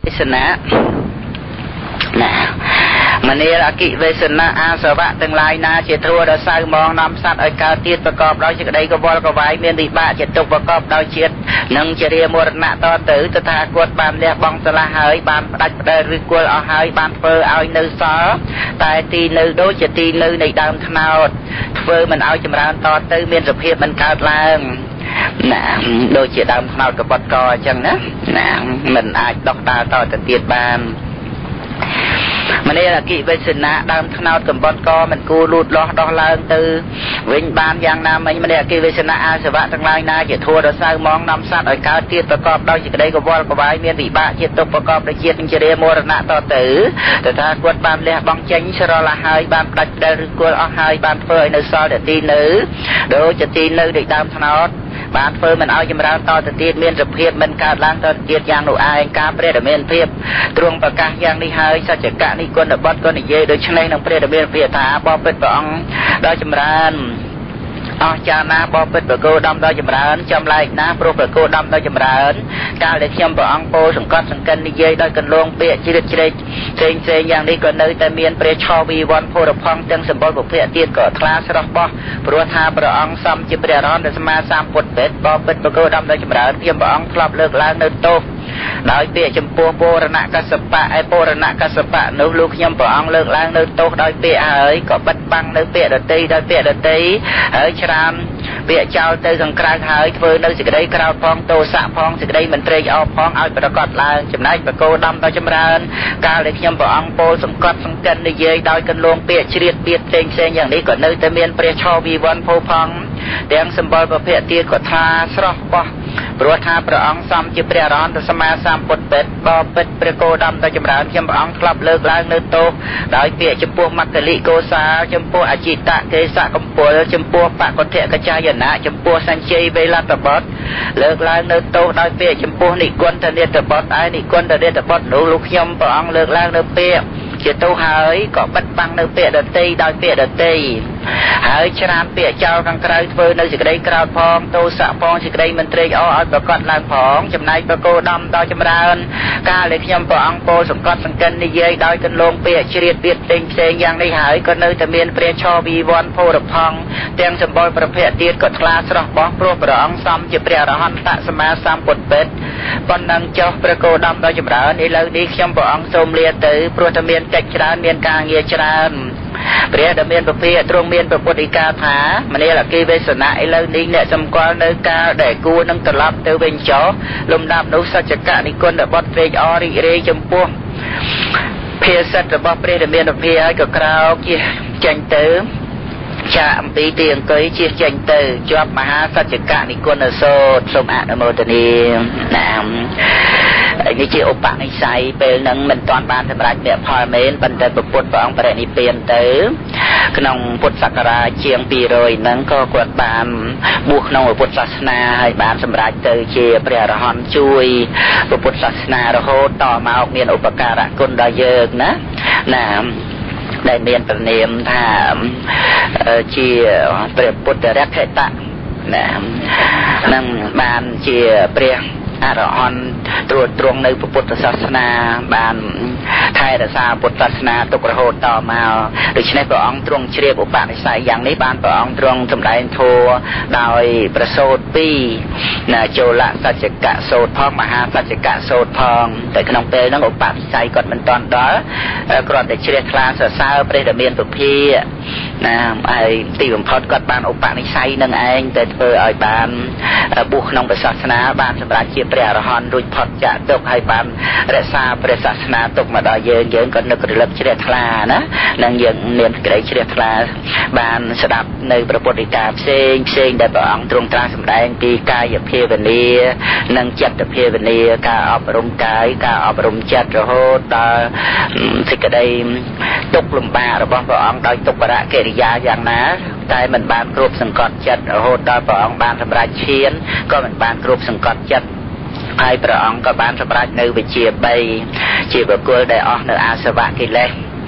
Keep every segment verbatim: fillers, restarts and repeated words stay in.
สนะนะมันนี่ละกิเวสนะอาสวะตั้งลายนาเจตัวเราใส่มองนำสัตว์ไอการตีประกอบเราจะได้กบฏกบายเมียนดิบะจะตกประกอบเราเชียดนังจะเรียมรณะต่อตือจะทากวดบานเลี้ยบองสละหายบานดัดเดินริกวลเอาหายบานเฟอเอาเนื้อซอแต่ตีเนื้อโดยจะตีเนื้อในดำขนาดเฟอมันเอาจำรานต่อตือเมียนสเพียบมันขาดแรงนะโดยจะดำขนาดกับบดกอจังนะนะมันอาจดอกตาต่อจะเตียดบานมันนี่ละกิเวสนะดำขนาดกับบดกอมันกูรูดล้อดอกลางตือวิ่งบานอย่างน้ำมันมันนี่กิเวสนะอาสวะทั้งหลายนาจะทัวเราใส่มองนำสัตว์ไอการเตียประกอบเราจะได้กบฏกบายเมียนวิบะเจตประกอบเราเจียจะเรียมรณะต่อตือแต่ถ้ากวดบานเลี้ยบองเจงชรละหายบานดัดเดินกวลเอาหายบานเฟยในซอยเด็ดตีเนื้อโดยจะตีเนื้อเด็กดำขนาดบานเฟอมันเอาจำรานต่อตะเตียนเมียนสเพียบมันการล้างต่อเตียนอย่างหนูอายการเปรตเมียนเพียบตรงประกาศอย่างนี้หายสัจกะนี่กวนบดกวนเย่โดยชนะนังเปรตเมียนเพียถาบอเป็ดปองโดยจำรานอาจารย์นาบอเป็ดประโกดำโดยจำรานจำไรนาโปรประโกดำโดยจำรานการเลี้ยงปองโปสังกัดสังกันนี่เย่โดยกันลงเปียจิตจิตเซงเซงอย่างนี้ก็เนยแต่เมียนเปรชอวีวันโพดพองจังสมบูรณ์บุพเพเตียนก็คลาสรบปอปรัวธาปรองซ้ำจิเปรร้อนแต่สมาสามปดเป็ดบอเป็ดประโกดำโดยจำรานเพียงปองครอบเลิกล้างเนินโตโดยเปียจมปัวโปรณะกัสปะไอโปรณะกัสปะนุลูกยมปองเลิกล้างเนินโตโดยเปียเอ๋ยก็บัดบังเนินเปียดตีโดยเปียดตีเอ๋ยชรามเปียเจ้าเตยสังกรานหายเฟอเนสิกได้กราวพองโตสะพองสิกได้มันเตยเอาพองเอาประกอบลางจำนายประโกดำโดยจำรานการเลี้ยงปองโปสังกัดสังกันในเย่โดยกันลงเปียเฉียดเปียเซงเซงอย่างนี้ก็เนยแต่เมียนเปรียชอวีวันโพพองเตียงสมบูรณ์ประเภทเตียก็ทาสระปะปรัวธาปรองซ้ำจิเปรียร้อนแต่สมาสามปดเป็ดบอเป็ดประโกดำโดยจำรานเขียมปองคลับเลิกล้างเนื้อโตโดยเปียจมปัวมักกะลิโกซาจมปัวอจิตะเกษะกมปัวจมปัวปะกเทกระจายนะจมปัวสัญชัยเวลาตบดเลิกล้างเนื้อโตโดยเปียจมปัวนิกวนทะเนตบดไอนิกวนทะเนตบดหนูลูกเขียมปองเลิกล้างเนื้อเปียเจตุหายก็บัดบังเนื้อเปียดตีโดยเปียดตีหายชรามเปียเจ้ากังไกรเฟอเนื้อสิกได้กราวพองโตสะพองสิกได้มันเตยเอาเอาประกอบลางพองจำนายประโกดำโดยจำรานการเลี้ยงปองโปสังกัดสังกันนิเย่โดยกันลงเปียเฉียดเปียเต็งเซงอย่างได้หายก็เนื้อแต่เมียนเปรียชอวีวันโพดพองเตียงสมบูรณ์ประเภทเตียก็คลาสระบองโปรประองซ้ำจะเปรียรหันตะสมาสามปดเป็ดปนนังเจ้าประโกดำโดยจำรานในเรื่องนี้เขียมปองสมเลียตือโปรตเมียนกัจจานเมียนกางเยจานเปรียดเมียนประเภทตรงเมียนประปุติกาถามันนี่แหละกีเวสนะไอเรื่องนี้เนี่ยสมกวาเนื้อกาได้กูนังตลับเตอเวงโจลมดำนุสัจกะนิคนเดบอดเฟยอริเรจมปัวเพียสัตบอเปรียดเมียนประเภทกับคราวกี่จังเติมชาอัมปีเตียงเกยเชี่ยจังเตอจวบมหาสัจกะนิคนโสดสมอนโมตนีนะนี่ชื่ออุปนิสัยเป็นหนึ่งมันตอนบานสำหรับเนี่ยพอเมนปันเตอร์ปุตตะองประนิเปียนเตอขนมพุทธศักราเชียงปีโรยนั้นก็กวดบานบุกนองพุทธศาสนาให้บานสำหรับเตอเชียเปรียรหอนช่วยพุทธศาสนาเราโหต่อมาออกเมียนอุปการะกุลดาเยิกนะนะได้เมียนประเนียมถ้าเชียเปรียพุทธรักเขตะนะนั่งบานเชียเปรียอรหันตรวจตรงในพุทธศาสนาบานไทยรักษาพุทธศาสนาตกระโหดต่อมาโดยเฉพาะพระองค์ตรงเฉียบอุปนิสัยอย่างนี้บานพระองค์ตรงสำได้โทโดยประโสดปีนาโจละสัจกะโสดพองมหาสัจกะโสดพองแต่ขนมเปย์นั่งอุปนิสัยก่อนมันตอนด้อกรอนแต่เฉียบคลาสเศร้าเปรตเมียนตุพีนะไอ้ตีผมพอดก่อนบานอุปนิสัยนั่งเองแต่เปย์ไอ้บานบุกนองศาสนาบานสำหรับเฉียบเปรียรหอนรุ่ยพอดจะตกให้บานรักษาเปรียศาสนาตกมาดอยเยินเยินก็นึกระลึกเฉียบคลานะนั่งยังเนียนกระไรเฉียบคลาบานสดับในประปุติกาเซงเซงได้บอกตรงตราสำแดงปีกายเพเวเนียนั่งจัดเพเวเนียการอบรมกายการอบรมจัดระโหดต่อสิกระไดตกลมบาระบองพระองค์โดยตกประเกิริยาอย่างนั้นแต่มันบานกรุบสังกัดจัดระโหดต่อพระองค์บานสำหรับเชียนก็มันบานกรุบสังกัดจัดไอ้พระองค์ก็บานสำหรับในวิเชียใบเชียบกุลได้ออกในอาสวะกิเลส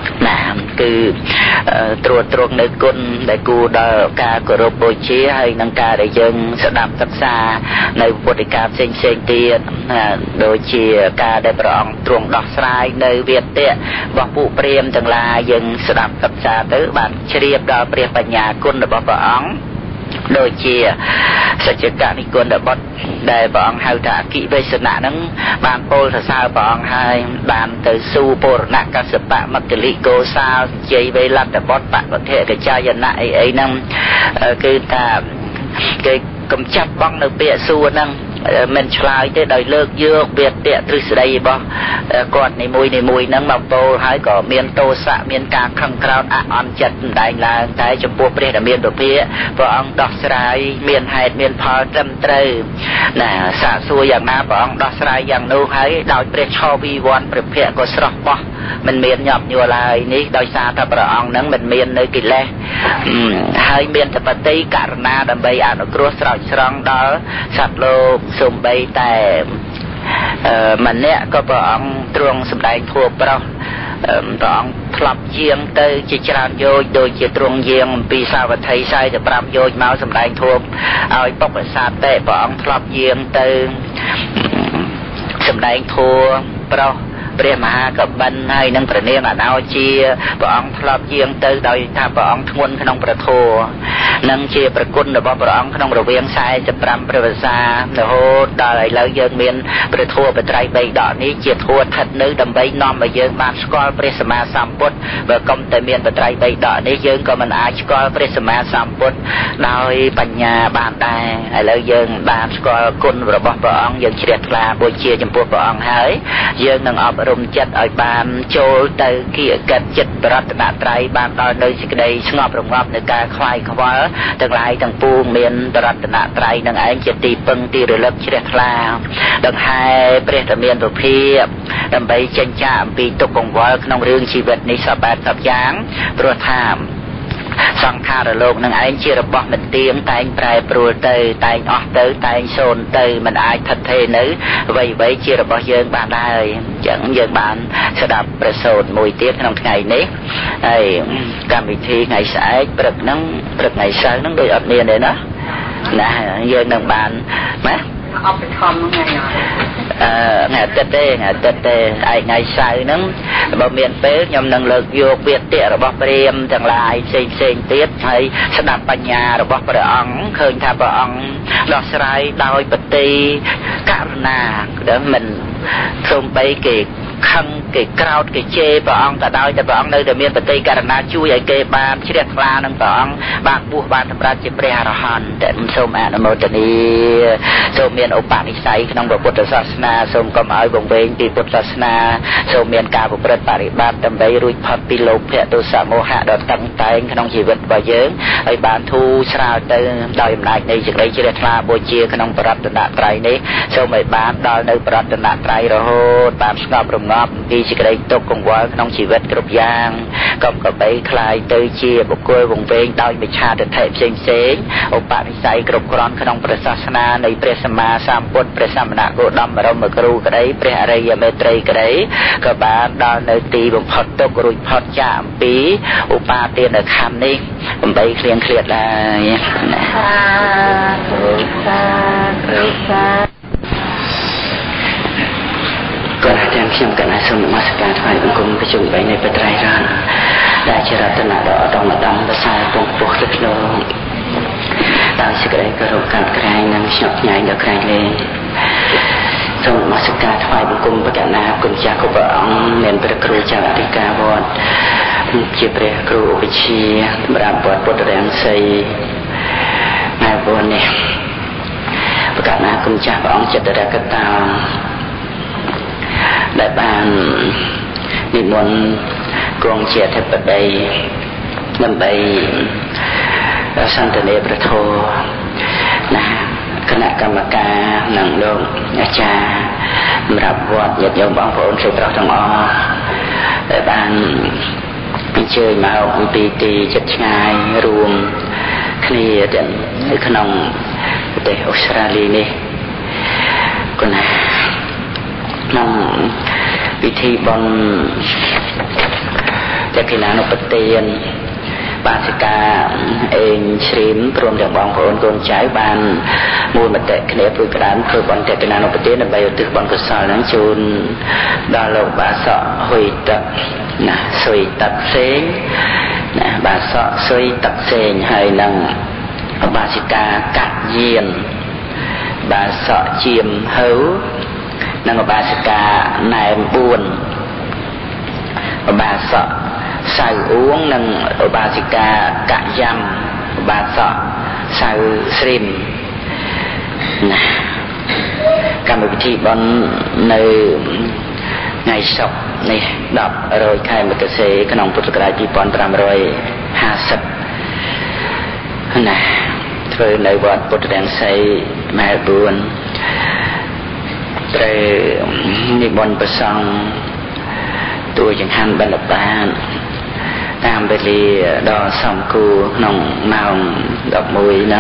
ណាគឺត្រួតត្រងនៅគុណដែលគួរដល់ការគោរពបូជាហើយនឹងការដែលយើងស្ដាប់សិក្សានៅពុទ្ធិកាផ្សេងផ្សេងទៀតដូចជាការដែលព្រះអង្គទ្រង់ដោះស្រាយនៅវាទៈរបស់ពួកព្រាហ្មណ៍ទាំងឡាយយើងស្ដាប់សិក្សាទៅបានជ្រាបដល់ព្រះបញ្ញាគុណរបស់ព្រះអង្គដូចជាសច្ចកនិគុណបុត្រដែលព្រះអង្គហៅថាអគិវេសនៈហ្នឹងបានពោលសរសើរព្រះអង្គហើយបានទៅស៊ូពរណកសបៈមគ្គលិកោសាលជ័យវេលត្តបុត្របវធិកចាយណៈអីអីហ្នឹងគឺថាគេកំចាត់បងនៅពាក្យសួរហ្នឹងមិនឆ្លើយទេដោយលើកយកវាទៈទ្រឹស្ដីរបស់គាត់នីមួយនីមួយហ្នឹងមកពោលហើយក៏មានទោសៈមានការខឹងក្រោធអអន់ចិត្តម្ដែងឡើងតែចំពោះព្រះរាមាពុទ្ធព្រះអង្គដោះស្រាយមានហេតុមានផលត្រឹមត្រូវណាសាកសួរយ៉ាងណាព្រះអង្គដោះស្រាយយ៉ាងនោះហើយដោយព្រះឆោវិវ័នព្រះភ័ក្រក៏ស្រស់បោះមិនមានញាប់ញ័រឡើយនេះដោយសារតែព្រះអង្គហ្នឹងមិនមាននៅកិលេសហើយមានតែបតីករណាដើម្បីអនុគ្រោះស្រោចស្រង់ដល់សត្វលោកសូម្បីតែម្នាក់ក៏ព្រះអង្គទ្រង់សម្ដែងធម៌ប្រោសព្រះអង្គធ្លាប់យាងទៅជាច្រើនយោជដូចជាទ្រង់យាងអំពីសាវត្ថីសែនប្រាំយោជមកសម្ដែងធម៌ឲ្យពុទ្ធសាសតិព្រះអង្គធ្លាប់យាងទៅសម្ដែងធម៌ប្រោសព្រះមហាកបិណ្ឌហើយនឹងព្រះនាងអនោជាព្រះអង្គធ្លាប់យាងទៅដោយថាព្រះអង្គធ្ងន់ក្នុងព្រះធម៌នឹងជាប្រគុណរបស់ព្រះអង្គក្នុងរវាងសែនប្រាំព្រះវស្សាររហូតដល់ឥឡូវយើងមានព្រះធម៌បត្រៃបីដកនេះជាធម៌ស្ថិតនៅដើម្បីនាំឲ្យយើងបានស្គាល់ព្រះសម្មាសម្ពុទ្ធបើកុំតែមានបត្រៃបីដកនេះយើងក៏មិនអាចស្គាល់ព្រះសម្មាសម្ពុទ្ធដោយបញ្ញាបានដែរឥឡូវយើងបានស្គាល់គុណរបស់ព្រះអង្គយើងជ្រះថ្លាបូជាចំពោះព្រះអង្គហើយយើងនឹងអបរំចិត្តឲ្យបានចូលទៅគៀកិត្តចិត្តរតនត្រ័យបានដល់នៅសេចក្តីស្ងប់រងាប់នៃការខ្វាយខ្វល់ទាំងឡាយទាំងពួងមានរតនត្រ័យនឹងឯងជាទីពឹងទីរលឹកជ្រះថ្លាដង្ហែព្រះតមានពុភិដើម្បីចេញចាកអំពីទុក្ខកង្វល់ក្នុងរឿងជីវិតនេះសពបែបសពយ៉ាងព្រោះថាសង្ខារលោកនឹងឯងជារបស់មិនទៀងតែងប្រែប្រួលទៅតែងអស់ទៅតែងសូន្យទៅមិនអាចថិតថេរនៅអ្វីអ្វីជារបស់យើងបានដែរអញ្ចឹងយើងបានស្ដាប់ប្រសូតមួយទៀតក្នុងថ្ងៃនេះហើយកម្មវិធីថ្ងៃស្អែកព្រឹកហ្នឹងព្រឹកថ្ងៃសៅរ៍ហ្នឹងដូចអត់មានទេណាណាយើងនឹងបានណាអបធម្មថ្ងៃណាអឺថ្ងៃអាទិត្យទេថ្ងៃអាទិត្យទេឯថ្ងៃសៅរ៍ហ្នឹងបើមានពេលខ្ញុំនឹងលើកយកវាទៈរបស់ព្រាហ្មណ៍ទាំងឡាយផ្សេងផ្សេងទៀតហើយស្ដាប់បញ្ញារបស់ព្រះអង្គឃើញថាព្រះអង្គដោះស្រាយដោយបតីករណាដែលមិនសូម្បីគេខឹងគេក្រោតគេជេរព្រះអង្គក៏ដោយតែព្រះអង្គនៅតែមានបតីករណាជួយឲ្យគេបានជ្រះថ្លានឹងព្រះអង្គបានបួសបានសម្រាប់ជាព្រះអរហន្តតែសូមអនុមោទនាសូមមានឧបនិស្ស័យក្នុងពុទ្ធសាសនាសូមកុំឲ្យវង្វេងពីពុទ្ធសាសនាសូមមានការប្រព្រឹត្តបរិបត្តិដើម្បីរួចផុតពីលោភៈទោសៈមោហៈដ៏តឹងតែងក្នុងជីវិតរបស់យើងឲ្យបានធូរស្រាលទៅដោយអំណាចនៃសេចក្តីជ្រះថ្លាបូជាក្នុងបរតនត្រ័យនេះសូមឲ្យបានដល់នៅបរតនត្រ័យរហូតបានស្ងប់រងាប់ពីសេចក្តីទុក្ខកង្វល់ក្នុងជីវិតគ្រប់យ៉ាងកុំកបីខ្លាយទៅជាបុគ្គលវង្វេងដោយមិច្ឆាទិដ្ឋិផ្សេងផ្សេងឧបនិស្ស័យគ្រប់គ្រាន់ក្នុងព្រះសាសនានៃព្រះសម្មាសម្ពុទ្ធព្រះសមណគោតមបរមគ្រូក្តីព្រះអរិយមេត្រីក្តីក៏បានដល់នៅទីបំផុតទុក្ខរួចផុតចាកអំពីឧបាទានខណ្ឌនេះដើម្បីឃ្លៀងឃ្លាតឡើយសាធុសាធុសាក៏ទាំងខ្ញុំកណាសូមនមស្ការថ្វាយបង្គំប្រជុំបីនៃបត្រៃរណដែលជារតនៈដ៏ឧត្តមតំភាសាពងពោះទឹកលោកដោយសេចក្តីគោរពកាត់ក្រែងនិងស្ញប់ញញដល់ក្រែងលេងសូមនមស្ការថ្វាយបង្គំបកណាគុណចាស់គ្រប់ព្រះអង្គមានព្រះគ្រូចៅអធិការវត្តជាព្រះគ្រូឧបជាសម្រាប់វត្តពុទ្ធរាំងសីនៅវត្តនេះបកណាគុណចាស់ព្រះអង្គចិត្តរកតោដែលបាននិមន្តគង់ជាអធិបតីដើម្បីសន្ទនាព្រះធម៌ណាគណៈកម្មការនិងលោកអាចារ្យសម្រាប់វត្តញាតិញោមបងប្អូនស្រីប្រុសទាំងអស់ដែលបានអញ្ជើញមកអំពីទីជិតឆ្ងាយរួមគ្នាទាំងនៅក្នុងប្រទេសអូស្ត្រាលីនេះគុណក្នុងពិធីបុណ្យតែគិណានុបទានបាសិកាអេងជ្រីមព្រមទាំងបងប្អូនកូនចៅបានមូលមតិគ្នាព្រួយក្តាមធ្វើបន្តគិណានុបទានដើម្បីឧទ្ទិសបុណ្យកុសលនឹងជូនដល់លោកបាសកហ៊ុយទឹកណាស៊ុយទឹកផ្សេងណាបាសកស៊ុយទឹកផ្សេងហើយនឹងបាសិកាកាក់យានបាសកជាមហៅនិងបាសិកាណែមបួនបាសកសៅអួងនិងបាសិកាកយ៉ាំបាសកសៅស្រីមណាកម្មវិធីបន់នៅថ្ងៃសុក្រនេះដប់រយខែមករាក្នុងពុទ្ធសករាជពីរពាន់ប្រាំរយហាសិបណាធ្វើនៅវត្តពុទ្ធរាំងសីម៉ែលបួនត្រូវនិមន្តព្រះសង្ឃតួចង្ហាន់បិណ្ឌបាតតាមវេលាដ៏សមគួរក្នុងម៉ោងដប់មួយហ្នឹង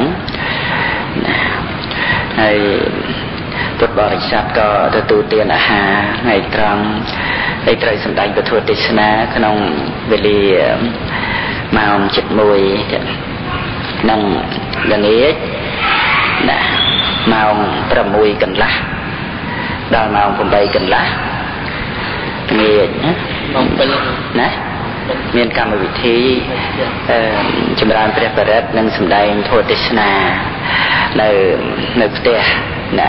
ហើយពុទ្ធបរិស័ទក៏ទទួលទានអាហារថ្ងៃត្រង់ហើយត្រូវសម្ដែងពធទេសនាក្នុងវេលាម៉ោងជិតមួយនិងល្ងាចណាម៉ោងប្រាំមួយកន្លះដល់ម៉ោងប្រាំបីកន្លះល្ងាចណាម៉ោងbảyណាមានកម្មវិធីចម្រើនព្រះបរិត្តនិងសម្ដែងធម៌ទេសនានៅនៅផ្ទះណា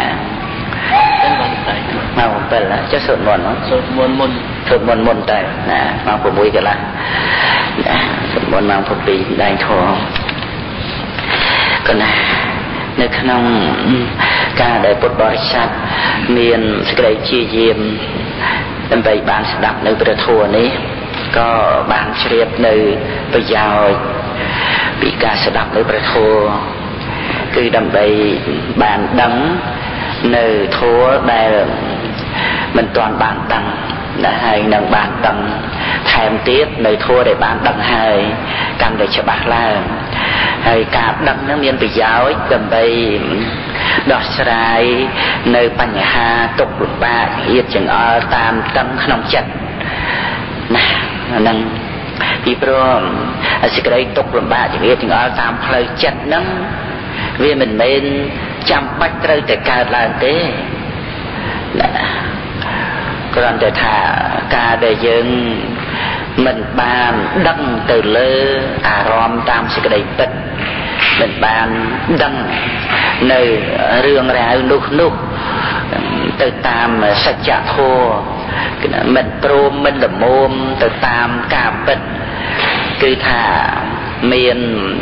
ម៉ោងbảyណាចុះសូត្រមន្តសូត្រមន្តមុនសូត្រមន្តមុនតែណាម៉ោង៦កន្លះណាសូត្រមន្តម៉ោង៧សម្ដែងធម៌ក៏ណានៅក្នុងការដែលពុទ្ធបរិស័ទមានសេចក្តីជាយាមដើម្បីបានស្ដាប់នៅព្រះធម៌នេះក៏បានជ្រាបនៅប្រយោជន៍ពីការស្ដាប់នៅព្រះធម៌គឺដើម្បីបានដឹងនៅធម៌ដែលមិនទាន់បានដឹងដែលហើយនឹងបានដឹងថែមទៀតនៅធម៌ដែលបានដឹងហើយកាន់តែច្បាស់ឡើងហើយការដឹងនឹងមានប្រយោជន៍ដើម្បីដោះស្រាយនៅបញ្ហាទុក្ខលំបាកហៀតចង្អល់តាមតឹងក្នុងចិត្តណាហ្នឹងពីព្រោះសេចក្តីទុក្ខលំបាកចង្អៀតចង្អល់តាមផ្លូវចិត្តហ្នឹងវាមិនមែនចាំបាច់ត្រូវតែកើតឡើងទេណាគ្រាន់តែថាការដែលយើងមិនបានដឹងទៅលើអារម្មណ៍តាមសេចក្តីពិតមិនបានដឹងនៅរឿងរ៉ាវនោះនោះទៅតាមសច្ចធម៌មិនព្រមមិនល្មមទៅតាមការពិតគឺថាមាន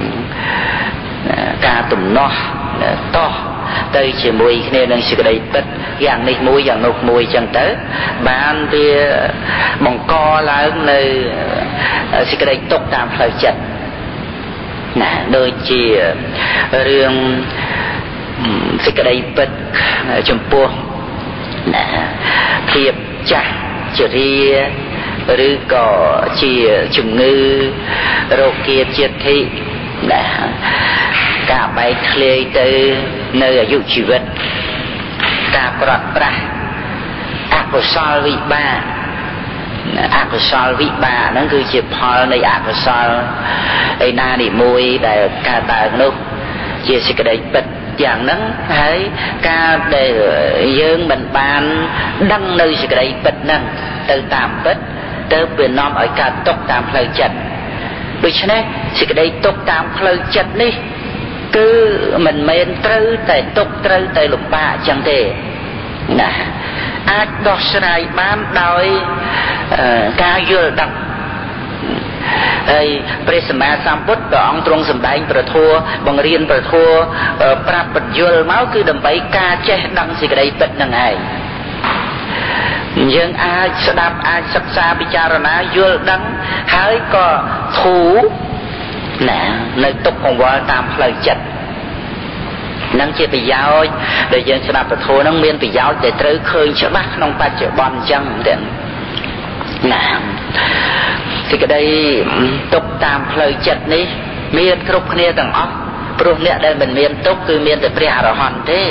ការទំនាស់តោះទៅជាមួយគ្នានឹងសេចក្តីពិតយ៉ាងនេះមួយយ៉ាងនោះមួយចឹងទៅបានវាបង្កឡើងនៅសេចក្តីទុក្ខតាមផ្លូវចិត្តណាដូចជារឿងសេចក្តីពិតចំពោះណាភាពចាស់ជរាឬក៏ជាជំងឺរោគាជាតិធិណាការបែកធ្លាយទៅនៅអាយុជីវិតការប្រត់ប្រាស់អកុសលវិបាកអកុសលវិបាកហ្នឹងគឺជាផលនៃអកុសលឯណានីមួយដែលកើតឡើងនោះជាសេចក្តីពិតយ៉ាងហ្នឹងហើយការដែលយើងមិនបានដឹងនៅសេចក្តីពិតហ្នឹងទៅតាមពិតទៅវានាំឲ្យកើតទុក្ខតាមផ្លូវចិត្តដូច្នេះសេចក្តីទុក្ខតាមផ្លូវចិត្តនេះគឺមិនមែនត្រូវតែទុក្ខត្រូវតែលំបាកចឹងទេណាអាចដោះស្រាយបានដោយការយល់ដឹងហើយព្រះសម្មាសម្ពុទ្ធព្រះអង្គទ្រង់សម្ដែងព្រះធម៌បង្រៀនព្រះធម៌ប្រាប់បញ្យល់មកគឺដើម្បីការចេះដឹងសេចក្តីពិតនឹងឯងយើងអាចស្ដាប់អាចសិក្សាពិចារណាយល់ដឹងហើយក៏ធូរណានៅទុក្ខកង្វល់តាមផ្លូវចិត្តនឹងជាប្រយោជន៍ដែលយើងស្ដាប់ពធនឹងមានប្រយោជន៍ដែលត្រូវឃើញច្បាស់ក្នុងបច្ចុប្បន្នអញ្ចឹងទៀតណាសេចក្តីទុក្ខតាមផ្លូវចិត្តនេះមានគ្រប់គ្នាទាំងអស់ព្រោះអ្នកដែលមិនមានទុក្ខគឺមានតែព្រះអរហន្តទេ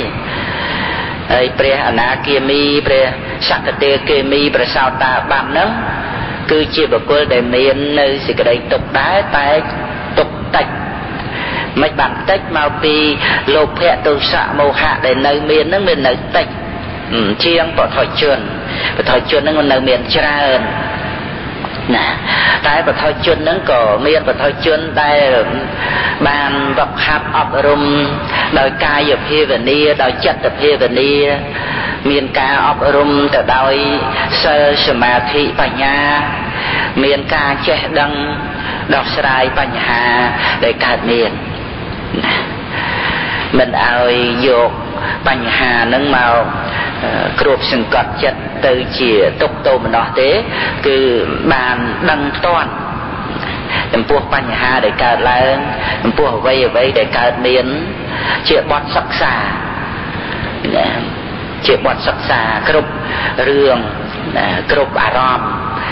ហើយព្រះអនាគាមីព្រះសក្កទេគាមីព្រះសោតាបានហ្នឹងគឺជាបុគ្គលដែលមាននៅសេចក្តីទុកដែរតែទុកតិចមិនបានតិចមកពីលោភៈទោសៈមោហៈដែលនៅមាននឹងមាននៅតិចជាងបុថុជនបុថុជននឹងมันនៅមានច្រើនណាតែបុថុជននឹងក៏មានបុថុជនដែលបានវឹកហាត់អប់រំដោយកាយភាវនាដោយចិត្តភាវនាមានការអប់រំទៅដោយសិលសមាធិបញ្ញាមានការចេះដឹងដោះស្រាយបញ្ហាដែលកើតមានមិនឲ្យយកបញ្ហានឹងមកគ្របសង្កត់ចិត្តទៅជាទុកទោមនោះទេគឺបានដឹងតាន់ចំពោះបញ្ហាដែលកើតឡើងចំពោះអ្វីអ្វីដែលកើតមានជាបទសិក្សាជាបទសិក្សាគ្រប់រឿងគ្រប់អារម្មណ៍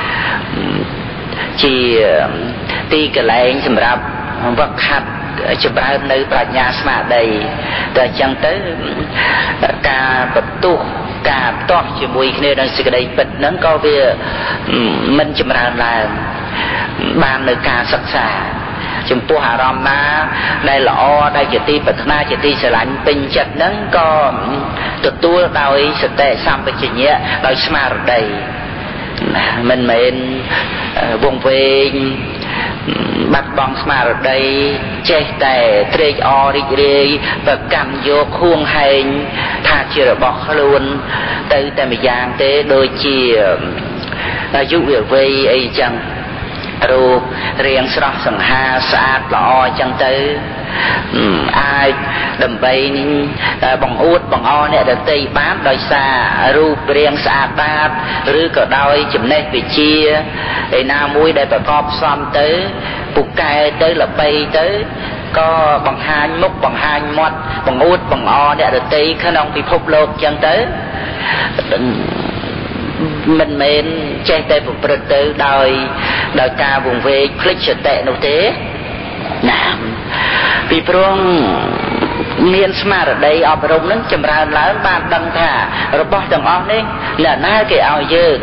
ជាទីកន្លែងសម្រាប់វឹកហាត់ចម្រើននៅប្រាជ្ញាស្មារតីតែអញ្ចឹងទៅការបន្ទោសការតោះជាមួយគ្នានឹងសេចក្តីពិតហ្នឹងក៏វាមិនចម្រើនឡើងបាននៅការសិក្សាចំពោះអារម្មណ៍ណាដែលល្អដែលជាទីប្រាថ្នាជាទីស្រឡាញ់ពេញចិត្តហ្នឹងក៏ទទួលដោយសតិសម្បជញ្ញៈដោយស្មារតីមិនមែនវង្វេងបាត់បង់ស្មារតីចេះតែត្រេកអររីករាយប្រកម្មយកខួងហែងថាជារបស់ខ្លួនទៅតែម្យ៉ាងទេដូចជាអាយុវាវ័យអីចឹងរូបរាងស្រស់សង្ហាស្អាតល្អចឹងទៅអាចដើម្បីបង្អួតបង្អអ្នកដទៃបានដោយសាររូបរាងស្អាតបាតឬក៏ដោយចំណេះវិជ្ជាឯណាមួយដែលប្រកបផ្សំទៅពូកែទៅល្បីទៅក៏បង្ហាញមុខបង្ហាញមាត់បង្អួតបង្អអ្នកដទៃក្នុងពិភពលោកចឹងទៅមិនមែនចេះតែប្រព្រឹត្តទៅដោយដោយការវង្វេងភ្លេចសតិនោះទេណាពីព្រោះមានស្មារតីអប់រំនឹងចម្រើនឡើងបានដឹងថារបស់ទាំងអស់នេះអ្នកណាគេឲ្យយើង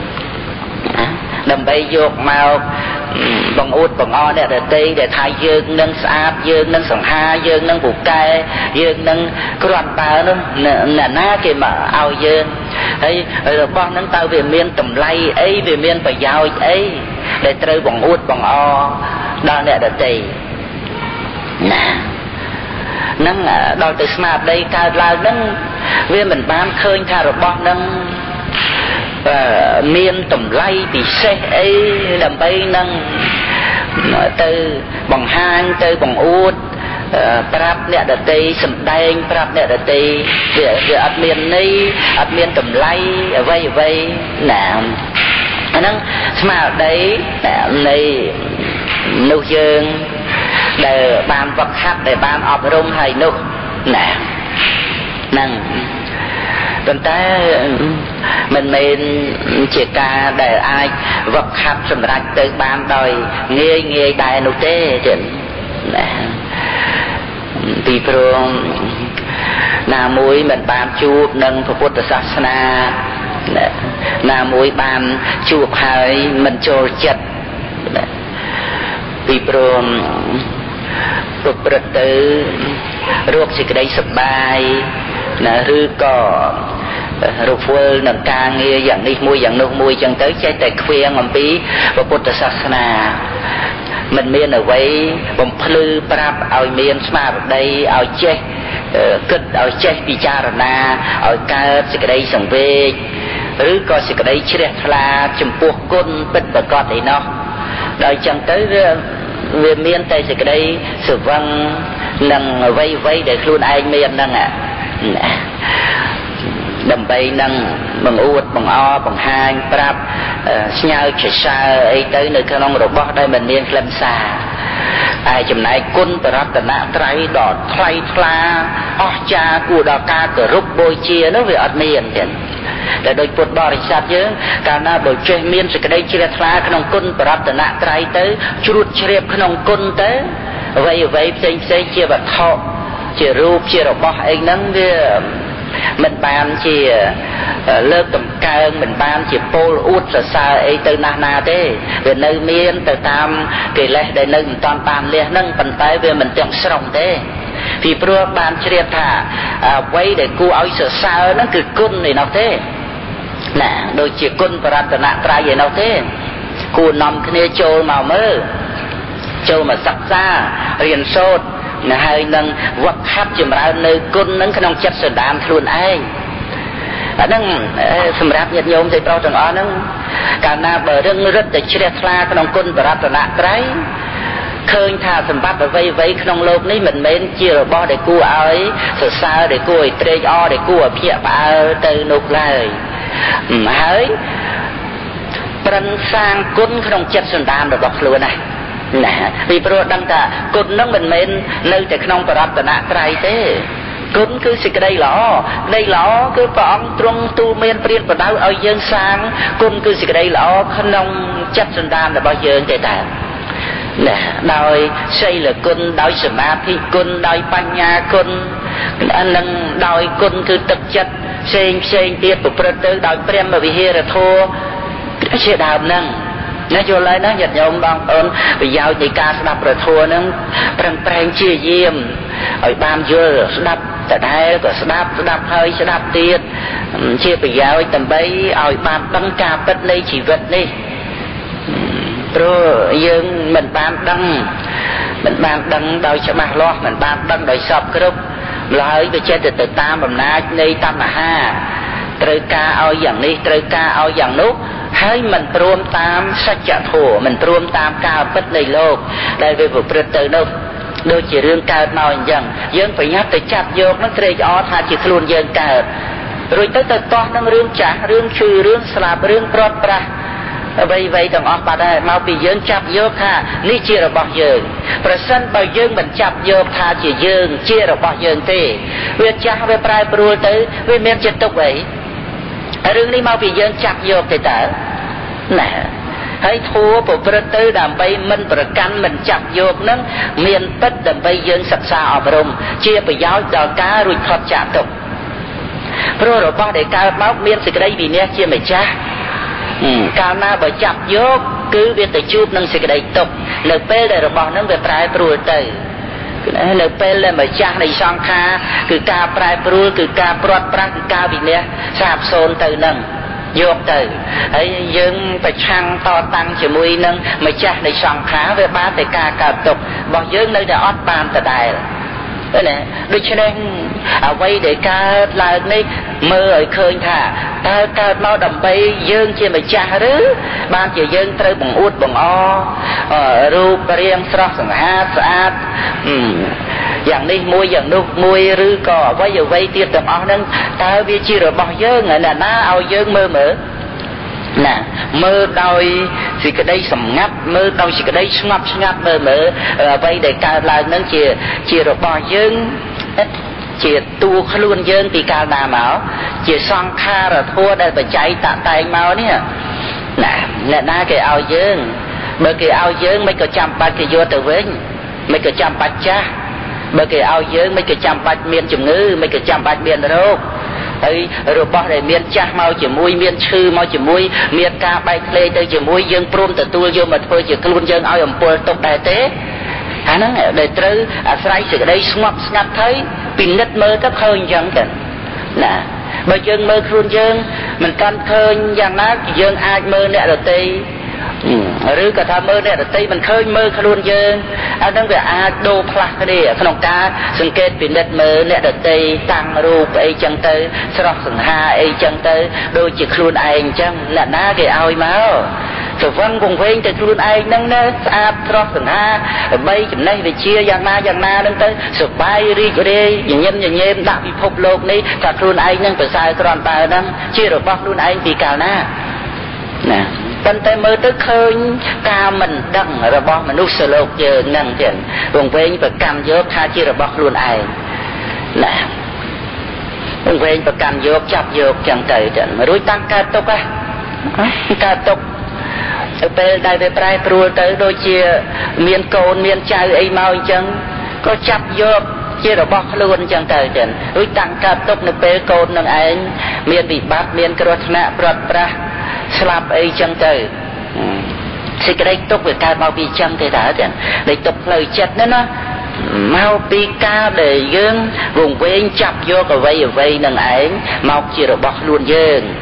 ដើម្បីយកមកបង្អួតបង្អអ្នកដទៃដែលថាយើងនឹងស្អាតយើងនឹងសង្ហាយើងនឹងពូកែយើងនឹងគ្រាន់បើនោះអ្នកណាគេមកឲ្យយើងហើយរបស់ហ្នឹងតើវាមានតម្លៃអីវាមានប្រយោជន៍អីដែលត្រូវបង្អួតបង្អដល់អ្នកដទៃណាហ្នឹងដល់ទៅស្មារតីកើតឡើងហ្នឹងវាមិនបានឃើញថារបស់ហ្នឹងមានតម្លៃពិសេសអីដើម្បីនឹងទៅបង្ហាញទៅបង្អួតប្រាប់អ្នកដទៃសម្ដែងប្រាប់អ្នកដទៃវាវាអត់មានន័យអត់មានតម្លៃអ្វីអ្វីណាអាហ្នឹងស្មារតីនៃនោះយើងដែលបានវឹកហាត់ដែលបានអប់រំហើយនោះណាហ្នឹងប៉ុន្តែមិនមែនជាការដែលអាចវឹកហាត់សម្រេចទៅបានដោយងាយងាយដែរនោះទេចឹងណាពីព្រោះណាមួយមិនបានជួបនឹងព្រះពុទ្ធសាសនាណាមួយបានជួបហើយមិនចូលចិត្តពីព្រោះប្រព្រឹត្តទៅរកសេចក្តីសុបាយណាឬក៏រវល់នឹងការងារយ៉ាងនេះមួយយ៉ាងនោះមួយចឹងទៅចេះតែខ្វៀងអំពីព្រះពុទ្ធសាសនាមិនមានអ្វីបំភ្លឺប្រាប់ឲ្យមានស្មារតីឲ្យចេះគិតឲ្យចេះពិចារណាឲ្យកើតសេចក្តីសង្វេគឬក៏សេចក្តីជ្រះថ្លាចំពោះគុណពិតប្រាកដឯណោះដោយចឹងទៅវាវាមានតែសេចក្តីស្រវឹងនឹងអ្វីអ្វីដែលខ្លួនឯងមានហ្នឹងដើម្បីនឹងបង្អួតបង្អបង្ហាញប្រាប់ស្ញើឆេសើអីទៅនៅក្នុងរបស់ដែលមិនមានខ្លឹមសារហើយចំណែកគុណបរតនត្រ័យដ៏ថ្លៃថ្លាអស្ចារ្យគួរដល់ការគោរពបូជានោះវាអត់មានទេតែដោយពុទ្ធបរិស័ទយើងកាលណាបើចេះមានសេចក្តីជ្រះថ្លាក្នុងគុណបរតនត្រ័យទៅជ្រួតជ្រាបក្នុងគុណទៅអ្វីអ្វីផ្សេងផ្សេងជាវត្ថុជារូបជារបស់អីហ្នឹងវា mình bàn chỉ lớp tầm cao mình bàn chỉ pol út là sao ấy từ na na thế về nơi miền từ tam cái lẽ để nơi toàn bàn liền nâng bàn tay về mình tiếng sòng thế vì pro bàn chia thả quay để cô áo sợ sao nó cứ côn này nào thế nè đôi chỉ côn và ra nạ trai vậy nào thế cô nằm cái châu màu mơ châu mà sắc ra riêng sốt là hai nâng vật hấp chìm ra nơi côn nâng cái nông chất sườn đàm luôn ai ở nâng xâm rạp nhiệt nhôm thì bao trần ó nâng cả na bờ rừng rất là chia ra cái nông côn và ra nạ trai khơi thà sầm bắt ở vây vây trong lốp này mình men chia rồi bo để cua ấy sợ sao để cua tre o để cua phía ba từ nục lại hỡi bần sang cún trong chất sườn đàm được bọc luôn này nè vì pro đăng cả cún nó mình men nơi tại trong bờ rạp nạ trai thế cún cứ xịt đây lỏ đây lỏ cứ phỏng trung tu men priên và đau ở dương sang cún cứ xịt đây lỏ trong chất sườn đàm là bao giờ để ta nè đòi xây là cún đòi sầm ma thi cún đòi pan nhà cún anh nâng đòi cún cứ tập chất xây xây tiết của phật tử đòi prem mà vì here là thua cái chuyện đào nâng nó cho lại nó nhặt nhôm bằng ơn vì giao chỉ ca đập rồi thua nó prem prem chia diêm ở ban vừa đập tại đây có đập đập hơi sẽ đập tiết chia bị giao tầm bấy ở ban đăng ca bất này chỉ vật đi rồi dương mình ban đăng mình ban đăng đòi cho mà lo mình ban đăng đòi sập cái lúc lời về chơi từ từ tam bầm na đây tam là ha trời ca ao dạng đi trời ca ao dạng nút hay mình rôm tam sách chặt hồ mình rôm tam cao bất này lô đây về vụ từ đâu đôi chỉ riêng cao nói rằng dương phải nhắc tới chặt vô nó trời ó tha chỉ luôn dương cao rồi tới tới to nó riêng trả riêng trừ riêng sạp riêng prot pra vậy vậy tổng óc bà đây mau bị dương chặt vô tha ní chia rồi bỏ dươngประสานbao dương mình chặt vô tha chỉ dương chia rồi bỏ dương thế về cha về prai pru tới về miền chết tục vậy riêng ní mau bị dương chặt vô thế ta nè hãy thua bộ phật tử đàm bay mìnhประกันmình chặt vô nó miền tất đàm bay dương sạch xa ở rồng chia bị giáo đào cá rồi thoát chặt tục pro rồi bỏ để cá máu miền sự đây vì nè chia mày cha cao na bởi chặt vô cứ việc tới chụp nâng sự cái tục lời pê để rồi bỏ nâng về prai pru tới lời pê lên bởi cha này sang kha cứ ca prai pru cứ ca prot pra cứ ca vì nè sạp xôn từ nâng vô từ ấy dương phải chăng to tăng chỉ mùi nâng mà cha này sang khá về ba tới ca ca tục bỏ dương nơi đã ót bàn từ đài thế này đôi cho nên ở quay để ca là này mơ ở khơi thả ta ca mau đầm bay dương chia mà cha rứ ban chỉ dương tới bằng út bằng o ru riêng sọc sằng ha sát dạng đi môi dạng nút môi rứ cỏ với giờ vây tiệt tầm o nâng ta vi chia rồi bỏ dương là na ao dương mơ mở nè mơ đôi thì cái đây sầm ngắt mơ đôi thì cái đây ngắt ngắt mơ mơ vây để ca là nâng chia chia rồi bỏ dương chia tu luôn dương thì ca nào máu chia sang kha rồi thua đây phải chạy tạ tay máu nè nè nè na cái ao dương bởi cái ao dương mấy cái chăm ba cái vô từ với mấy cái chăm ba cha bởi cái ao dương mấy cái chăm ba miền chủng ngữ mấy cái chăm ba miền đâu ấy rồi bỏ để miền cha mau chỉ mũi miền chư mau chỉ mũi miền ca bay lê tới chỉ mũi dương prom từ tu vô mà thôi chỉ luôn dương ao ẩm bùa tục đại tế hả nó để trừ à sai sự đây ngọc ngặt thấy pin nứt mơ các hơi chẳng cần nè bây giờ mơ luôn dương mình can khơi dạng nát dương ai mơ nè rồi tây rứ cả tham mơ nè rồi tây mình khơi mơ luôn dương anh đang về a đô plak cái đi không ca sừng kết pin nứt mơ nè rồi tây tăng ru ấy chẳng tới sọc sừng ha ấy chẳng tới đôi chỉ luôn ai chẳng là ná cái ao máu sự văn cùng với từ luôn ai nâng nè áp sọc sừng ha bay chừng này về chia dạng na dạng na nâng tới sự bay đi cho đi nhìn nhâm nhìn nhâm đã bị phục lột này cả luôn ai nâng từ sai còn ta nâng chia được bao luôn ai bị cào na nè bên tay mơ tới khơi ca mình đằng rồi bỏ mình nút sờ lột giờ nâng chuyện cùng với và cầm vô tha chia rồi bỏ luôn ai nè cùng với và cầm vô chập vô chẳng tới chuyện mà đối tăng ca tục á ca tục về đây về prai pru tới đôi chia miền cồn miền chai ấy mau chẳng có chập vô chia rồi bóc luôn chẳng tới chẳng ui tăng cả tục nực bê côn nâng anh miền bị bắt miền cơ nạ bật ra slap ấy chẳng tới thì cái đây tục về cái mau bị chẳng thế đó chẳng để tục lời chất nữa nó mau bị ca để dương vùng quê anh chập vô cái vây ở vây nâng anh mau chia rồi bóc luôn dương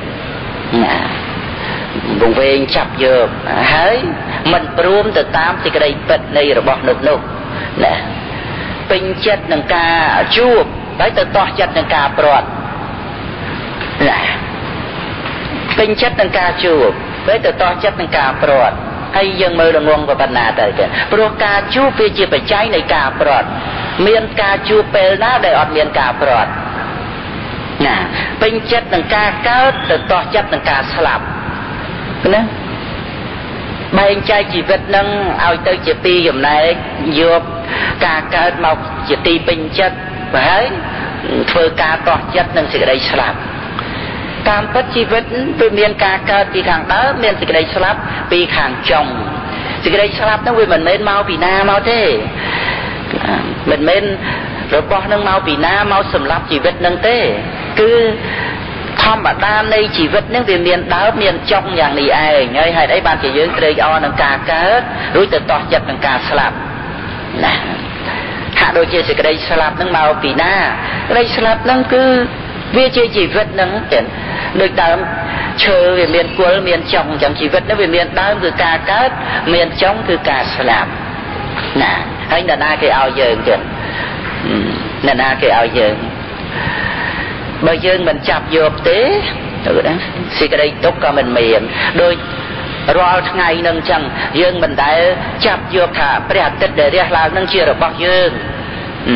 vùng quê anh chập vô hỡi mình prom từ tám thì cái đây bật này rồi bóc nực nụ nè bình chất nâng ca chuộc đấy từ to chất nâng ca bọt nè bình chất nâng ca chuộc đấy từ to chất nâng ca bọt hay dân mơ là ngon và bàn nà tới kìa pro ca chuộc vì chỉ phải cháy này ca bọt miền ca chuộc bèl ná để ọt miền ca bọt nè bình chất nâng ca cao từ to chất nâng ca slap nè bây trai chỉ vật nâng ao tới chỉ pi dùm này vô ca ca mọc chỉ ti bình chất phải phơi ca to chất nâng sự đây slap cam bất chỉ vật từ miền ca ca pi hàng đó miền sự đây slap pi hàng chồng sự đây slap nó vì mình men mau pi na mau thế mình men rồi bỏ nâng mau pi na mau sầm lấp chỉ vật nâng thế cứ thom bà đa này chỉ vật những việc miền đá miền trongอย่างนี้เองไงให้ได้บ้านchỉยืนเกยอนังกาเกิดรู้แต่ต่อจัดนังกาสลับนะถ้าโดยเฉพาะได้สลับนั่งมาปีหน้าได้สลับนั่งคือวิจิชีวิตนั่งเห็นโดยตามเชื่อเวียนเมียนกัวเมียนจงจังชีวิตนั่นเวียนเมียนดาวคือกาเกิดเมียนจงคือกาสลับนะให้นานาเคยเอาเยิงจนนานาเคยเอาเยิงbởi dương mình chập dược tế ừ đó thì cái đây tốt cả mình miền đôi rồi ngày nâng chẳng dương mình đã chập dược thả bẻ tích để ra là nâng chia được bọc dương ừ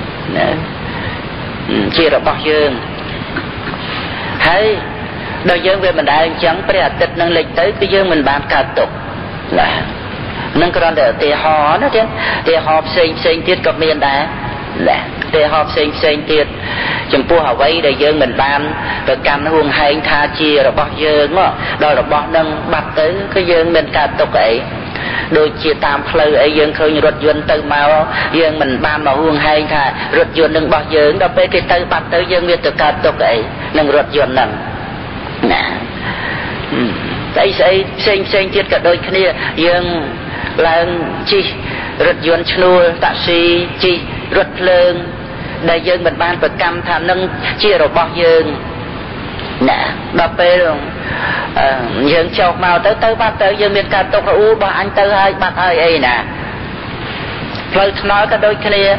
chia được bọc dương thấy đôi dương về mình đã chẳng bẻ tích nâng lịch tới cái dương mình bán cả tục là nâng còn để tì hò nó chứ tì hò xinh xinh tiết cập miền đã là để họp sinh sinh tiệt chấm pua hảo vây để dương mình ban rồi cam huồng hay tha chia rồi bỏ dương đó rồi rồi bỏ nâng bắt tới cái dương mình cả tục ấy đôi chia tam phơi ấy dương khơi như rốt duyên từ màu dương mình ban màu huồng hay tha rốt duyên nâng bỏ dương đó bên cái từ bắt tới dương việt từ cả tục ấy nâng rốt duyên nâng nè đây sẽ sinh sinh tiệt cả đôi kia dương là chi rốt duyên chnua taxi chi rốt lương đại dương mình ban vật cam thà nâng chia rồi bỏ dương nè đập bê rồi dương chọc màu tới tới bắt tới dương miền cả tục là u bà anh tới hai bắt hai ấy nè lời nói cái đôi kia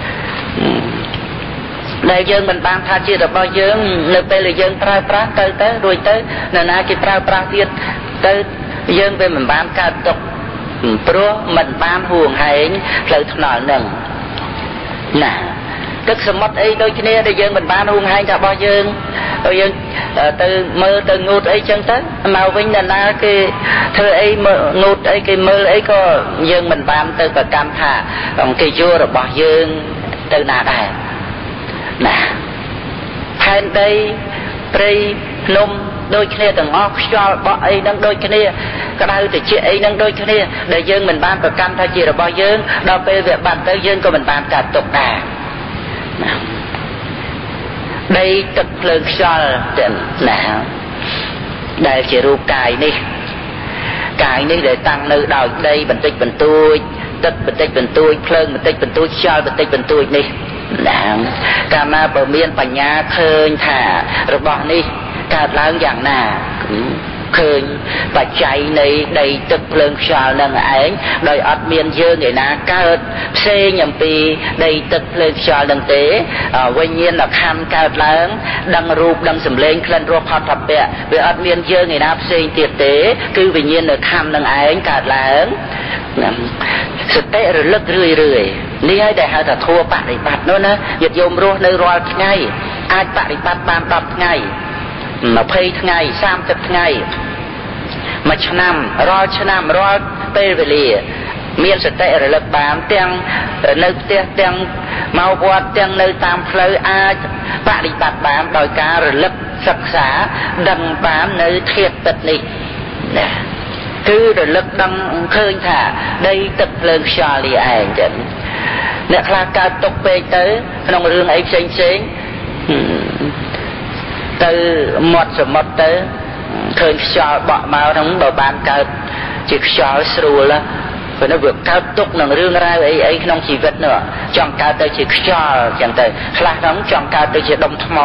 đại dương mình ban thà chia rồi bỏ dương nơi bê là dương prai prai tới tới rồi tới nè nè cái prai prai tiết tới dương về mình ban cả tục pro mình ban huồng hay lời nói nâng nè tức sớm mất ấy đôi khi đây dương mình ban hung hai cả bao dương đôi dương từ mơ từ ngút ấy chân tới màu vinh là na cái thơ ấy mơ ngút ấy cái mơ ấy có dương mình ban từ cả cam thả còn cái vua rồi bao dương từ nào đây nè hai đây prey nôm đôi khi từng ngóc cho bỏ ấy đang đôi khi cái đau từ chị ấy đang đôi khi để dương mình ban cả cam thả chị rồi bao dương đâu về việc bàn tới dương của mình ban cả tục đà đây cực lực cho nào đây chỉ ru cài đi cài đi để tăng nơi đào đây bình tích bình tôi tích bình tích bình tôi phơn bình tích bình tôi cho bình tích bình tôi đi nào cả ma bờ miên bà nhà khơi thả rồi bọn đi cả lớn dạng nào khơi và chạy này đầy tức lượng sao nâng ấy đòi ọt miền dương người na cao xe nhầm pi đầy tức lượng sao nâng tế tuy nhiên là khăn cao lớn đăng rụp đăng sầm lên khăn rụp họ thập bẹ vì ọt miền dương người na xe tiệt tế cứ vì nhiên là khăn nâng ấy cao lớn sự tế rồi lức rười rười ní hay để hai thà thua bạn để bạt nó nè dịch dùm rô nơi rồi ngay ai bạn để bạt bàn đập ngay mà phê ngày sam tập ngày mà năm rồi năm rồi phê về lìa miền sẽ tệ rồi lực bám tiếng nơi tiếng tiếng màu quạt tiếng nơi tam phơi ai bạn đi bạt bám đòi cá rồi lực sập xả đằng bám nơi thiệt tật này cứ rồi lực đằng khơi thả đây tập lương xò lì ảnh អ្នកខ្លះកើតទុកពេកទៅក្នុងរឿងអីផ្សេងផ្សេងទៅមាត់សមុទ្រទៅឃើញខ្យល់បក់មកហ្នឹងបើបានកើតជាខ្យល់ស្រួលព្រោះនៅវាកើតទុកនឹងរឿងរ៉ាវអីអីក្នុងជីវិតនោះចង់កើតទៅជាខ្យល់ចឹងទៅខ្លះហ្នឹងចង់កើតទៅជាដុំថ្ម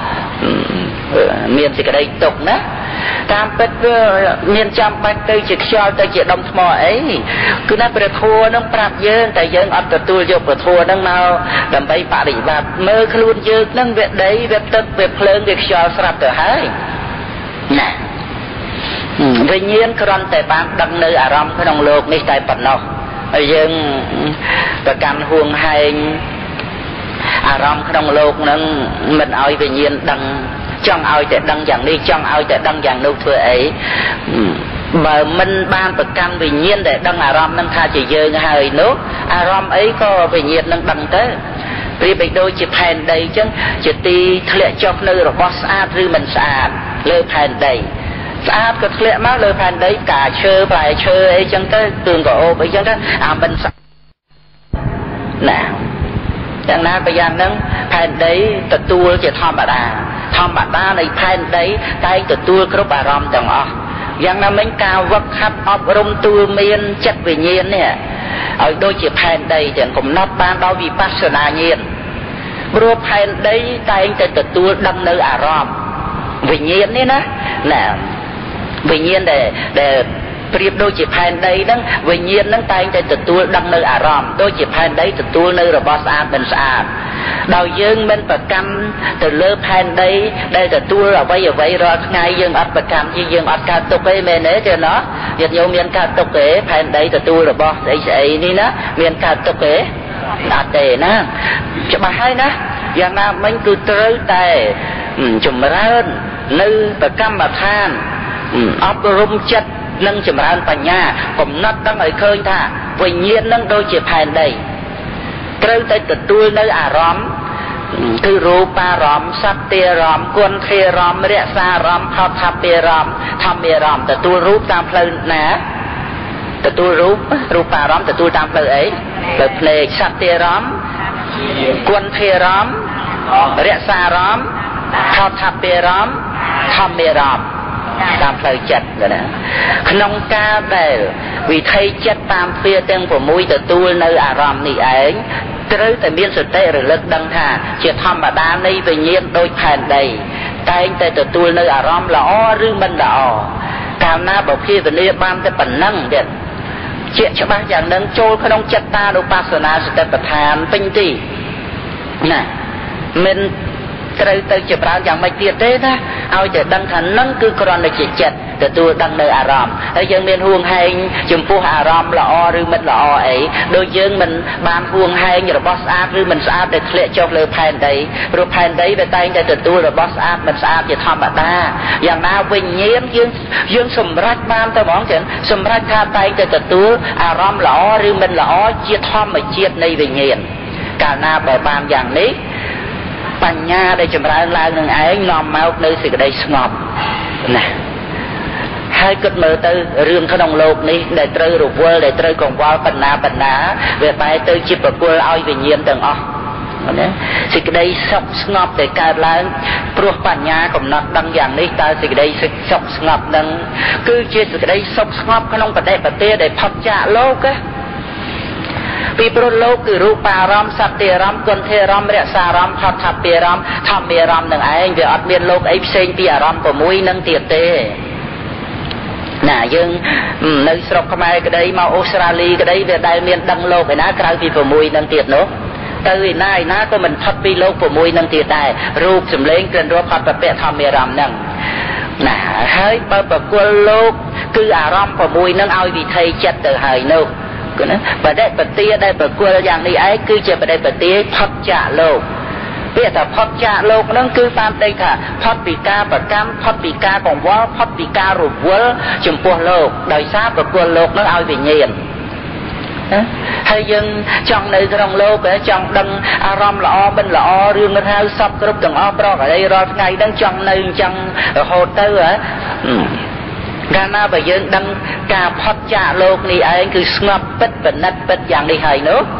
មានសេចក្តីទុកណាតាមពិតវាមានចាំបាច់ទៅជាខ្យល់ទៅជាដុំថ្មអីគឺណាព្រះធម៌នឹងប្រាប់យើងតែយើងអត់ទទួលយកព្រះធម៌នឹងមកដើម្បីបដិបត្តិមើលខ្លួនយើងនឹងវាដីវាទឹកវាភ្លើងវាខ្យល់ស្រាប់ទៅហើយណាវិញ្ញាណគ្រាន់តែបានដឹងនៅអារម្មណ៍ក្នុងលោកនេះតែប៉ុណ្ណោះហើយយើងប្រកាន់ហួងហែងអារម្មណ៍ក្នុងលោកនឹងមិនឲ្យវិញ្ញាណដឹងចង់ឲ្យតែដឹងយ៉ាងនេះចង់ឲ្យតែដឹងយ៉ាងនោះធ្វើអីបើមិនបានប្រកាន់វិញ្ញាណដែលដឹងអារម្មណ៍នឹងថាជាយើងហើយនោះអារម្មណ៍អីក៏វិញ្ញាណនឹងដឹងទៅប្រៀបដូចជាផែនដីអញ្ចឹងជាទីធ្លាក់ចុះនៅរបស់ស្អាតឬមិនស្អាតលើផែនដីស្អាតក៏ធ្លាក់មកលើផែនដីផ្កាឈើផ្លែឈើអីចឹងទៅគ្រឿងក្រអូបអីចឹងទៅអាមិនស្អាតណាយ៉ាងណាក៏យ៉ាងហ្នឹងផែនដីទទួលជាធម្មតាធម្មតានៃផែនដីតែទទួលគ្រប់អារម្មណ៍ទាំងអស់យ៉ាងណាមិញការវឹកហាត់អប់រំទូលមានចិត្តវិញ្ញាណនេះឲ្យដូចជាផែនដីទាំងកំណត់បានដោយវិបស្សនាញាណព្រោះផែនដីតែងតែទទួលដឹងនៅអារម្មណ៍វិញ្ញាណនេះណាណាវិញ្ញាណដែលដែលប្រៀបដូចជាផែនដីហ្នឹងវិញ្ញាណហ្នឹងតែងតែទទួលដឹងនៅអារម្មណ៍ដូចជាផែនដីទទួលនៅរបស់ស្អាតមិនស្អាតដោយយើងមិនប្រកាន់ទៅលើផែនដីដែលទទួលអ្វីអ្វីរាល់ថ្ងៃយើងអត់ប្រកាន់ជាយើងអត់កើតទុកទេមែនទេទេណាញាតិញោមមានកើតទុកទេផែនដីទទួលរបស់ស្អីស្អីនេះណាមានកើតទុកទេអត់ទេណាច្បាស់ហើយណាយ៉ាងណាមិញគឺត្រូវតែចម្រើននៅប្រកម្មដ្ឋានអប់រំចិត្តនិងចម្រើនបញ្ញាកំណត់ដឹងឲ្យឃើញថាវិញ្ញាណនឹងដូចជាផែនដីត្រូវតែទទួលនៅអារម្មណ៍គឺរូបារម្មណ៍សត្យារម្មណ៍គុណធារម្មណ៍រក្សារម្មណ៍ផោថាពារម្មណ៍ធម្មារម្មណ៍ទទួលរូបតាមផ្លូវណាទទួលរូបរូបារម្មណ៍ទទួលតាមផ្លូវអីផ្លូវភ្នែកសត្យារម្មណ៍គុណធារម្មណ៍រក្សារម្មណ៍ផោថាពារម្មណ៍ធម្មារម្មណ៍តាមផ្លូវចិត្តណាក្នុងការដែលវិថីចិត្តតាមទ្វាទាំង6ទទួលនៅអារម្មណ៍នេះឯងត្រូវតែមានសតិរលឹកដឹងថាជាធម្មតានៃវិញ្ញាណដូចផែនដីតែងតែទទួលនៅអារម្មណ៍ល្អឬមិនល្អកាលណាបើភាវនាបានតែប៉ុណ្ណឹងទៀតជាច្បាស់យ៉ាងនឹងចូលក្នុងចិត្តតានុបស្សនាសតិប្បដ្ឋានពេញទីណាមិនត្រូវទៅចម្រើនយ៉ាងម៉េចទៀតទេណាឲ្យតែដឹងថានឹងគឺគ្រាន់តែជាចិត្តទទួលដឹងនៅអារម្មណ៍ហើយយើងមានហួងហែងចំពោះអារម្មណ៍ល្អឬមិនល្អអីដូចយើងមិនបានហួងហែងរបស់ស្អាតឬមិនស្អាតដែលធ្លាក់ចុះលើផែនដីព្រោះផែនដីវាតែងតែទទួលរបស់ស្អាតមិនស្អាតជាធម្មតាយ៉ាងណាវិញ្ញាណយើងយើងសម្រេចបានទៅហ្មងចឹងសម្រេចថាតែងតែទទួលអារម្មណ៍ល្អឬមិនល្អជាធម្មជាតិនៃវិញ្ញាណកាលណាបើបានយ៉ាងនេះបញ្ញាដែលចម្រើនឡើងនឹងឯងនាំមកនៅសេចក្តីស្ងប់ណាហើយគិតមើលទៅរឿងក្នុងលោកនេះដែលត្រូវរវល់ដែលត្រូវកង្វល់បណ្ណាបណ្ណាវាបែរទៅជាប្រគល់ឲ្យវិញ្ញាណទាំងអស់ណាសេចក្តីសុខស្ងប់ដែលកើតឡើងព្រោះបញ្ញាកំណត់ដឹងយ៉ាងនេះតើសេចក្តីសុខស្ងប់នឹងគឺជាសេចក្តីសុខស្ងប់ក្នុងបដិបទាដែលផុតចាកលោកណាពីព្រោះលោកគឺរូបារម្មណ៍សត្យារម្មណ៍គុណធារម្មណ៍រក្សារម្មណ៍ផោថាពារម្មណ៍ធម្មារម្មណ៍នឹងឯងវាអត់មានលោកអីផ្សេងពីអារម្មណ៍6នឹងទៀតទេណាយើងនៅស្រុកខ្មែរក្តីមកអូស្ត្រាលីក្តីវាដែលមានដឹងលោកឯណាក្រៅពី6នឹងទៀតនោះទៅឯណាឯណាក៏មិនផុតពីលោក6នឹងទៀតដែររូបសម្លេងក្លិនរសផុតប្រពៈធម្មារម្មណ៍នឹងណាហើយបើប្រគល់លោកគឺអារម្មណ៍6នឹងឲ្យវិថីចិត្តទៅហើយនោះគឺណាបដិបទាដែលប្រគល់យ៉ាងនេះឯងគឺជាបដិបទាផុតចាកលោកពាក្យថាផុតចាកលោកហ្នឹងគឺតាមន័យថាផុតពីការប្រកម្មផុតពីការកង្វល់ផុតពីការរវល់ចំពោះលោកដោយសារប្រគល់លោកហ្នឹងឲ្យវិញ្ញាណហើយយើងចង់នៅក្នុងលោកចង់ដឹងអារម្មណ៍ល្អមិនល្អរឿងរ៉ាវសពគ្រប់ទាំងអស់ប្រកអីរាល់ថ្ងៃហ្នឹងចង់នៅអញ្ចឹងរហូតទៅហ៎កាលណាបើយើងដឹងការផុតចាកលោកនេះឯងគឺស្ងប់ពិតបណិតពិតយ៉ាងនេះហើយនោះ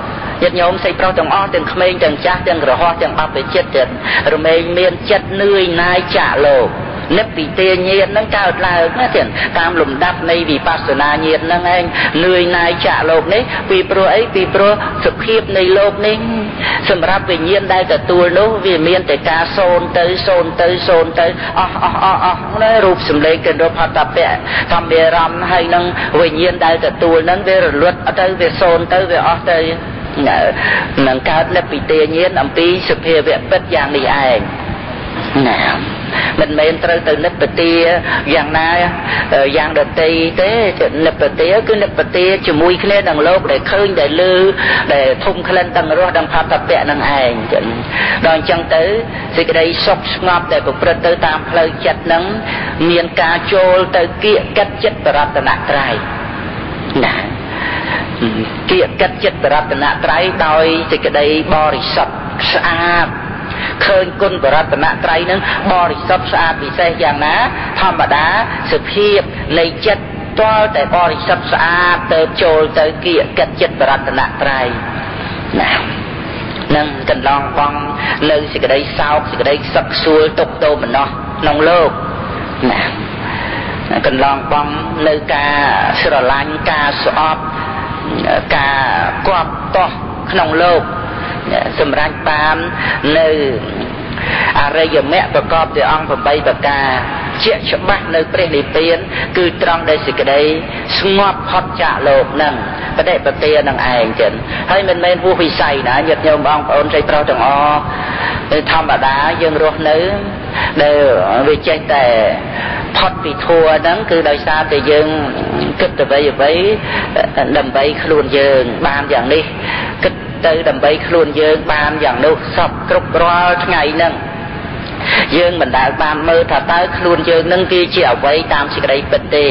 ញាតិញោមស្អីប្រុសទាំងអស់ទាំងក្មេងទាំងចាស់ទាំងក្រហមទាំងបព្វជិតទាំងរមែងមានចិត្តនឿយណាយចាក់លោកនិព្វិទាញាណនឹងកើតឡើងណាទៀតតាមលំដាប់នៃវិបស្សនាញាណហ្នឹងឯងនឿយណាយចាក់លោកនេះពីព្រោះអីពីព្រោះសភាពនៃលោកនេះសម្រាប់វិញ្ញាណដែលទទួលនោះវាមានតែការសូន្យទៅសូន្យទៅសូន្យទៅអស់អស់អស់អស់ណារូបសម្លេងកិរិយផតពៈធម្មរមហើយនឹងវិញ្ញាណដែលទទួលហ្នឹងវារលត់ទៅវាសូន្យទៅវាអស់ទៅនឹងកើតនិព្វិទាញាណអំពីសភាវៈពិតយ៉ាងនេះឯងណាមិនមែនត្រូវទៅនិព្វទាយ៉ាងណាយ៉ាងដតីទេនិព្វទាគឺនិព្វទាជាមួយគ្នានឹងលោកដែលឃើញដែលលឺដែលធំក្លិនទាំងរស់ទាំងផតពៈនឹងឯងចឹងដល់អញ្ចឹងទៅសេចក្តីសុខស្ងប់ដែលប្រព្រឹត្តទៅតាមផ្លូវចិត្តនឹងមានការចូលទៅគៀកកិត្តចិត្តបរតនត្រ័យណាគៀកកិត្តចិត្តបរតនត្រ័យដោយសេចក្តីបរិសុទ្ធស្អាតឃើញគុណបរតនត្រ័យនឹងបរិសុទ្ធស្អាតពិសេសយ៉ាងណាធម្មតាសភាពនៃចិត្តតលតែបរិសុទ្ធស្អាតទៅចូលទៅគៀកកិត្តចិត្តបរតនត្រ័យណានឹងកន្លងបងនៅសេចក្តីសោកសេចក្តីសឹកសួលទុក្ខទោមនស្សក្នុងលោកណាកន្លងបងនៅការស្រឡាញ់ការស្អប់ការគាប់តោះក្នុងលោកសម្រាប់បាននៅអរិយមគ្គប្រកបដោយអង្គ8ប្រការជាក់ច្បាស់នៅព្រះនិព្វានគឺត្រង់ដែលសេចក្តីស្ងប់ផុតចាកលោកនឹងបដិបទានឹងឯងចឹងហើយមិនមែនហួសវិស័យណាញាតិញោមបងប្អូនស្រីប្រុសទាំងអស់ធម្មតាយើងរស់នៅដែលវាចេះតែផុតពីធัวហ្នឹងគឺដោយសារតែយើងគិតទៅអ្វីអ្វីដើម្បីខ្លួនយើងបានយ៉ាងនេះគិតទៅដើម្បីខ្លួនយើងបានយ៉ាងនោះសពគ្រប់រាល់ថ្ងៃហ្នឹងយើងមិនដែលបានមើលថាតើខ្លួនយើងនឹងវាជាអ្វីតាមសេចក្តីពិតទេ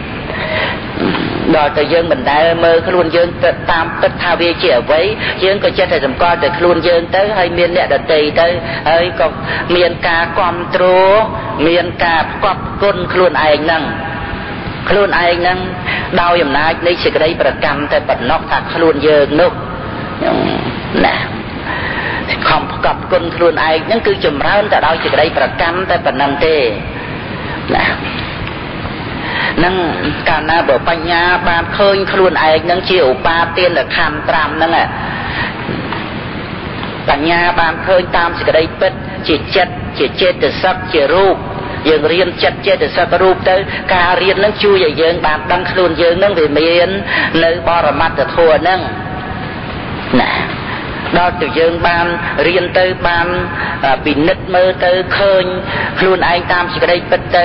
ដល់តែយើងមិនដែលមើលខ្លួនយើងទៅតាមពិតថាវាជាអ្វីយើងក៏ចិត្តតែសម្គាល់តែខ្លួនយើងទៅហើយមានអ្នកដទៃទៅហើយក៏មានការគ្រប់គ្រងមានការផ្គប់ផ្គុនខ្លួនឯងហ្នឹងខ្លួនឯងហ្នឹងដោយអំណាចនៃសេចក្តីប្រកម្មតែប៉ុណ្ណោះថាខ្លួនយើងនោះណាខំផ្គប់ផ្គុនខ្លួនឯងហ្នឹងគឺចម្រើនតែដោយសេចក្តីប្រកម្មតែប៉ុណ្ណឹងទេណានឹងកាលណាបើបញ្ញាបានឃើញខ្លួនឯងនឹងជាឧបាទានខណ្ឌ5ហ្នឹងបញ្ញាបានឃើញតាមសេចក្តីពិតជាចិត្តជាចេតសិកជារូបយើងរៀនចិត្តចេតសិករូបទៅការរៀននឹងជួយឲ្យយើងបានដឹងខ្លួនយើងនឹងវាមាននៅបរមត្ថធម៌ហ្នឹងណាដល់ទៅយើងបានរៀនទៅបានពិនិត្យមើលទៅឃើញខ្លួនឯងតាមសេចក្តីពិតទៅ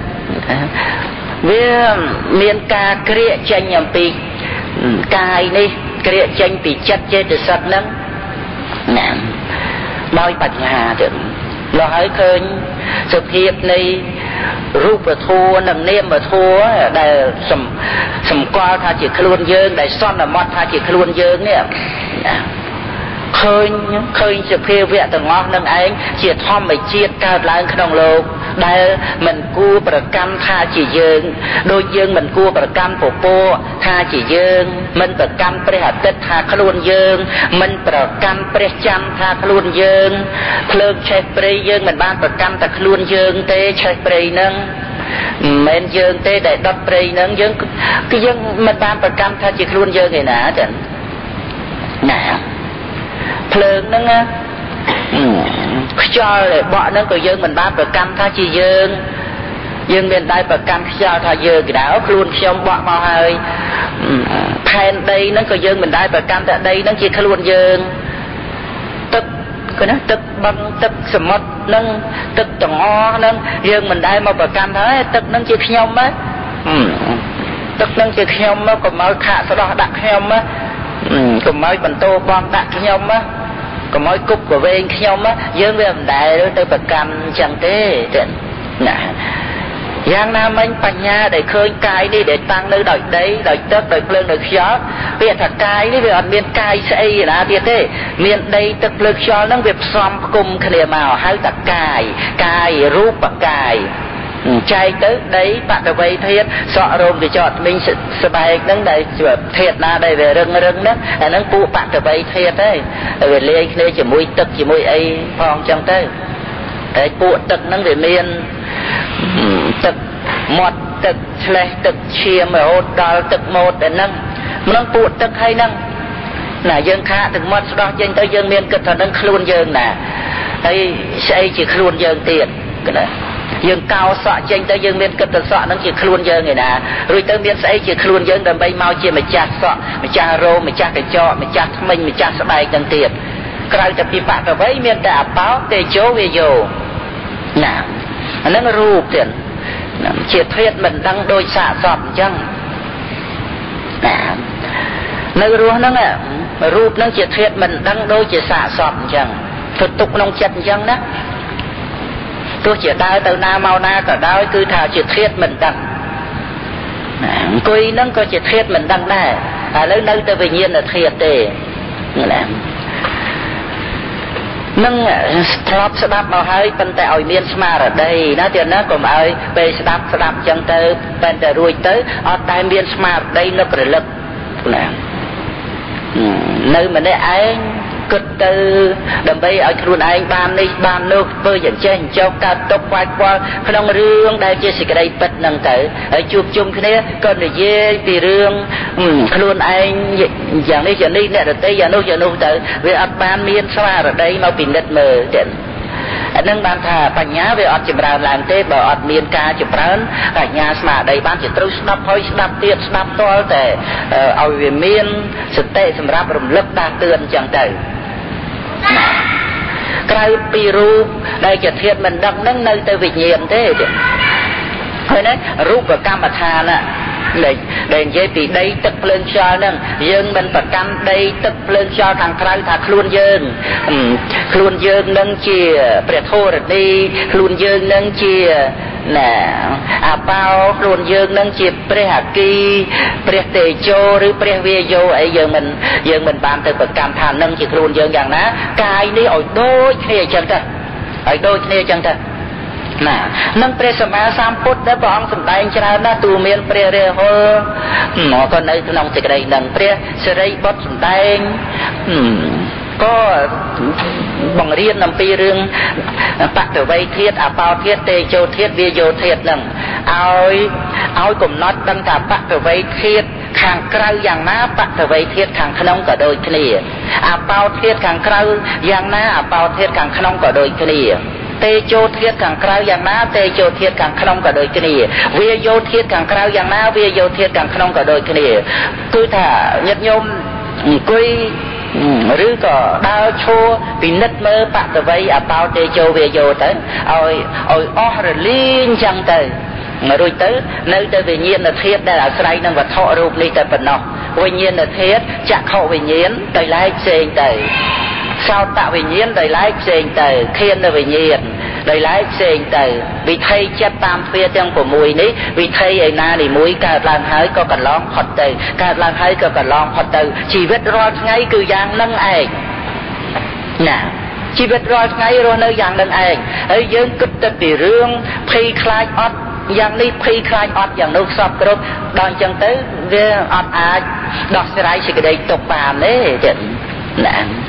វាមានការក្រៀកចេញអំពីកាយនេះក្រៀកចេញពីចិត្តចេតសិកហ្នឹងណាដោយបញ្ញាទៅដល់ហើយឃើញសភាពនៃរូបធម៌និងនាមធម៌ដែលសម្គាល់ថាជាខ្លួនយើងដែលសន្មតថាជាខ្លួនយើងនេះឃើញឃើញសភាវៈទាំងអស់នឹងឯងជាធម្មជាតិកើតឡើងក្នុងលោកដែលមិនគួរប្រកម្មថាជាយើងដូចយើងមិនគួរប្រកម្មពពកថាជាយើងមិនប្រកម្មព្រះអាទិត្យថាខ្លួនយើងមិនប្រកម្មព្រះច័ន្ទថាខ្លួនយើងភ្លើងឆេះព្រៃយើងមិនបានប្រកម្មតែខ្លួនយើងទេឆេះព្រៃហ្នឹងមិនមែនយើងទេដែលដុតព្រៃហ្នឹងយើងគឺយើងមិនបានប្រកម្មថាជាខ្លួនយើងឯណាចឹងណាភ្លើងហ្នឹងខ្យល់ដែលបក់ហ្នឹងក៏យើងមិនបានប្រកម្មថាជាយើងយើងមានតែប្រកម្មខ្យល់ថាយើងកដៅខ្លួនខ្ញុំបក់មកហើយផែនដីហ្នឹងក៏យើងមិនដែលប្រកម្មថាដីហ្នឹងជាខ្លួនយើងទឹកគឺណាទឹកបឹងទឹកសមុទ្រហ្នឹងទឹកទាំងអស់ហ្នឹងយើងមិនដែលមកប្រកម្មថាទឹកហ្នឹងជាខ្ញុំហ៎ទឹកហ្នឹងជាខ្ញុំមកកុំឲ្យខាក់ស្ដោះដាក់ខ្ញុំហ៎កុំឲ្យបន្តបងដាក់ខ្ញុំហ៎កុំឲ្យគប់កវែងខ្ញុំយើងវាមិនដែលទៅប្រកម្មអញ្ចឹងទេណាយ៉ាងណាមិញបញ្ញាដែលឃើញកាយនេះដែលតាំងនៅដោយដីដោយទឹកដោយភ្លើងដោយខ្យល់ពាក្យថាកាយនេះវាអត់មានកាយស្អីណាទៀតទេមានដីទឹកភ្លើងខ្យល់ហ្នឹងវាផ្សំផ្គុំគ្នាមកហៅថាកាយកាយរូបកាយ chạy tới đấy bạn là vậy thiệt sọ rôm thì chọn mình sẽ bài nâng đây thiệt na đây về rừng rừng đó nâng phụ bạn là vậy thiệt đấy về lên đây chỉ mũi tức chỉ mũi ấy phong trong tới đấy phụ tức nâng về miền tức một tức lệ tức chia mà hốt đó tức một để nâng nâng phụ tức hay nâng là dân khá từng một đó dân tới dân miền cực thần nâng luôn dân nè ấy sẽ chỉ luôn dân tiền cái này dương cao sọ trên tới dương miền cực thần sọ nó chỉ luôn dân người nè rồi tới miền sẽ chỉ luôn dân đầm bay mau chia mà chặt sọ mà chặt rô mà chặt cái cho mà chặt mình mà chặt sọ bài cần tiền cái tập bị bạc rồi với miền đã báo để chỗ về dù nè nó rù tiền chỉ thuyết mình đang đôi xạ sọt chăng nè nơi rùa nó nè rụp nó chỉ thuyết mình đang đôi chỉ xạ sọt chăng thực tục nông chân chăng đó tôi chỉ đau từ na mau na cả đau cứ thảo chỉ thuyết mình đang quy nó có chỉ thuyết mình đang đây à lấy nơi tôi về nhiên là thiệt đề nè nâng thọp sẽ đáp vào hơi bên tại ỏi miên smart ở đây nó tiền nó cũng ơi về sẽ đáp sẽ đáp chân tới bên tại ruồi tới ở tại miên smart đây nó có lực nè nơi mà đây ai cực từ đầm bay ở khuôn anh ban đi ban nước bơi dẫn trên cho cả tóc quay qua không rương đây chia sẻ cái đây bật năng tới ở chụp chung cái này còn để dê thì rương khuôn anh dạng này dạng này nè rồi tới dạng nô dạng nô tới về ở ban miên xoa ở đây mau bị nứt mờ điện nâng ban thà bánh nhá về ở chụp ra làm tê bảo ở miền ca chụp ra cả nhà mà đây ban chỉ trâu snap hơi snap tiệt snap to để ở về miền sự tệ sầm ráp rầm lấp đa tươn chẳng tới cái piru đây chỉ thiệt mình đâm nâng nơi tới việc nhiễm thế thôi đấy rúp vào cam bạc hà nè để để dễ bị đây tức lên cho nâng dương mình phải cam đây tức lên cho thằng trai thằng luôn dương luôn dương nâng chia bẹt thô rồi đi luôn dương nâng chia nè à bao luôn dương nâng chia bẹt hạt ki bẹt tề châu rồi bẹt về châu ấy dương mình dương mình bàn từ phải cam thàn nâng chia luôn dương dạng ná cái đi ở đôi kia chân ta ở đôi kia chân ta nè nâng pre sama sam put đã bọn sầm đai chả na tu miền pre re ho nó còn đây nông thì cái đây nâng pre sợi bớt sầm đai có bằng riêng nằm pi riêng bạc từ vây thiết à bao thiết tê châu thiết bia châu thiết nâng ôi ôi cùng nói đăng cả bạc từ vây thiết hàng cày dạng ná bạc từ vây thiết hàng khăn cả đôi kia à bao thiết hàng cày dạng ná à bao thiết hàng khăn cả đôi kia tê châu thiết càng cày dạng ná tê châu thiết càng khăn cả đôi kia bia châu thiết càng cày dạng ná bia châu thiết càng khăn cả đôi kia cứ thả nhật nhôm quy rứ có đau chua vì nứt mơ bạc từ vây à bao tê châu về vô tới ôi ôi ó rồi liên chăng tới rồi tới nơi tới về nhiên là thiết đây là say năng vật thọ rụp đi tới phần nọ về nhiên là thiết chặt hậu về nhiên tới lái xe tới sao tạo về nhiên tới lái xe tới khiên là về nhiên đời lái xe tới vì thay chất tam phê trong của mùi ní vì thay ấy na thì mũi cả làng hơi có cần lon phật từ cả làng hơi có cần lon phật từ chỉ biết rồi ngay cứ giang nâng ảnh nè chỉ biết rồi ngay rồi nơi giang nâng ảnh ấy dân cực tật thì rương phi khai ọt giang đi phi khai ọt giang nước sọp cơ đòn chân tới về ọt à đọt xe rai chỉ cái đây tục bàn đấy nè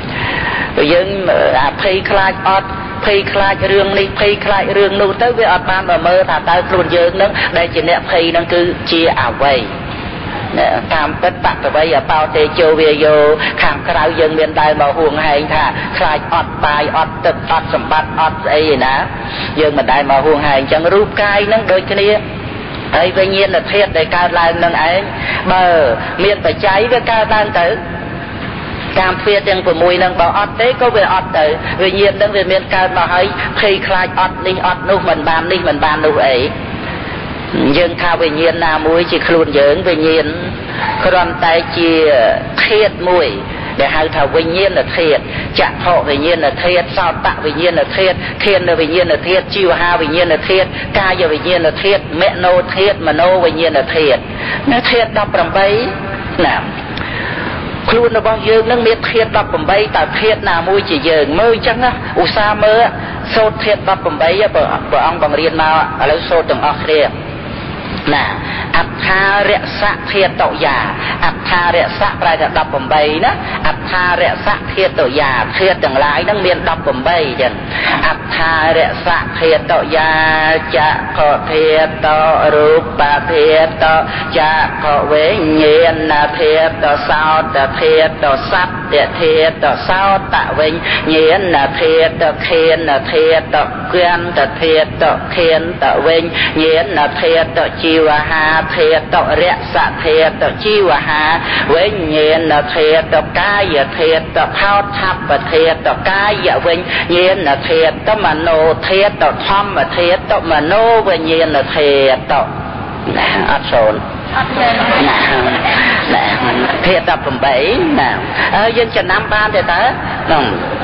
dân à phi khai ọt phi khai rương này phi khai rương nô tới với ở ban mà mơ thà tao luôn dương nó đây chỉ nè phi nó cứ chia ảo vậy tam tất bạc từ bây giờ bao tê châu về vô hàng khao dân miền Tây mà huồng hành thà khai ọt bài ọt tật ọt sầm bát ọt ấy nè dân mình Tây mà huồng hành chẳng rúp cay nó đôi cái này ấy tuy nhiên là thiệt để cao lan nâng ấy bờ miền phải cháy với cao lan tử cam phê tiếng của mùi nâng bảo ọt tế có về ọt tử vì nhiên nâng về miền cao mà hơi khi khai ọt đi ọt nụ mình bàn đi mình bàn nụ ấy nhưng thao về nhiên là mùi chỉ khuôn dưỡng về nhiên còn tay chỉ thiệt mùi để hai thảo về nhiên là thiệt chặt họ về nhiên là thiệt sao tạo về nhiên là thiệt thiên là về nhiên là thiệt chiều ha về nhiên là thiệt ca giờ về nhiên là thiệt mẹ nô thiệt mà nô về nhiên là thiệt nó thiệt đọc làm bấy nè ខ្លួនរបស់យើងនឹងមានធាតុដប់8តើធាតុណាមួយជាយើងមើលអញ្ចឹងណាឧស្សាហ៍មើលសូត្រធាតុដប់8ព្រះអង្គបង្រៀនមកឥឡូវសូត្រទាំងអស់គ្នាណាអត្ថារសៈធាតុយាអត្ថារសៈប្រែថាដប់8ណាអត្ថារសៈធាតុយាធាតុទាំងឡាយហ្នឹងមានដប់8ចឹងអត្ថារសៈធាតុយាចក្ខុធាតុរូបធាតុចក្ខុវិញ្ញាណធាតុសោតធាតុសត្វធាតុសោតវិញ្ញាណធាតុខេនធាតុគន្តធាតុខេនតវិញ្ញាណធាតុជីវហាធាតុរសៈធាតុជីវហាវិញ្ញាណធាតុកាយធាតុផោថបធាតុកាយវិញ្ញាណធាតុមโนធាតុធម្មធាតុមโนវិញ្ញាណធាតុណាអត់សូនអត់ទេណាណាធាតុដប់8ណាហើយយើងចំណាំបានទេតើហ្នឹង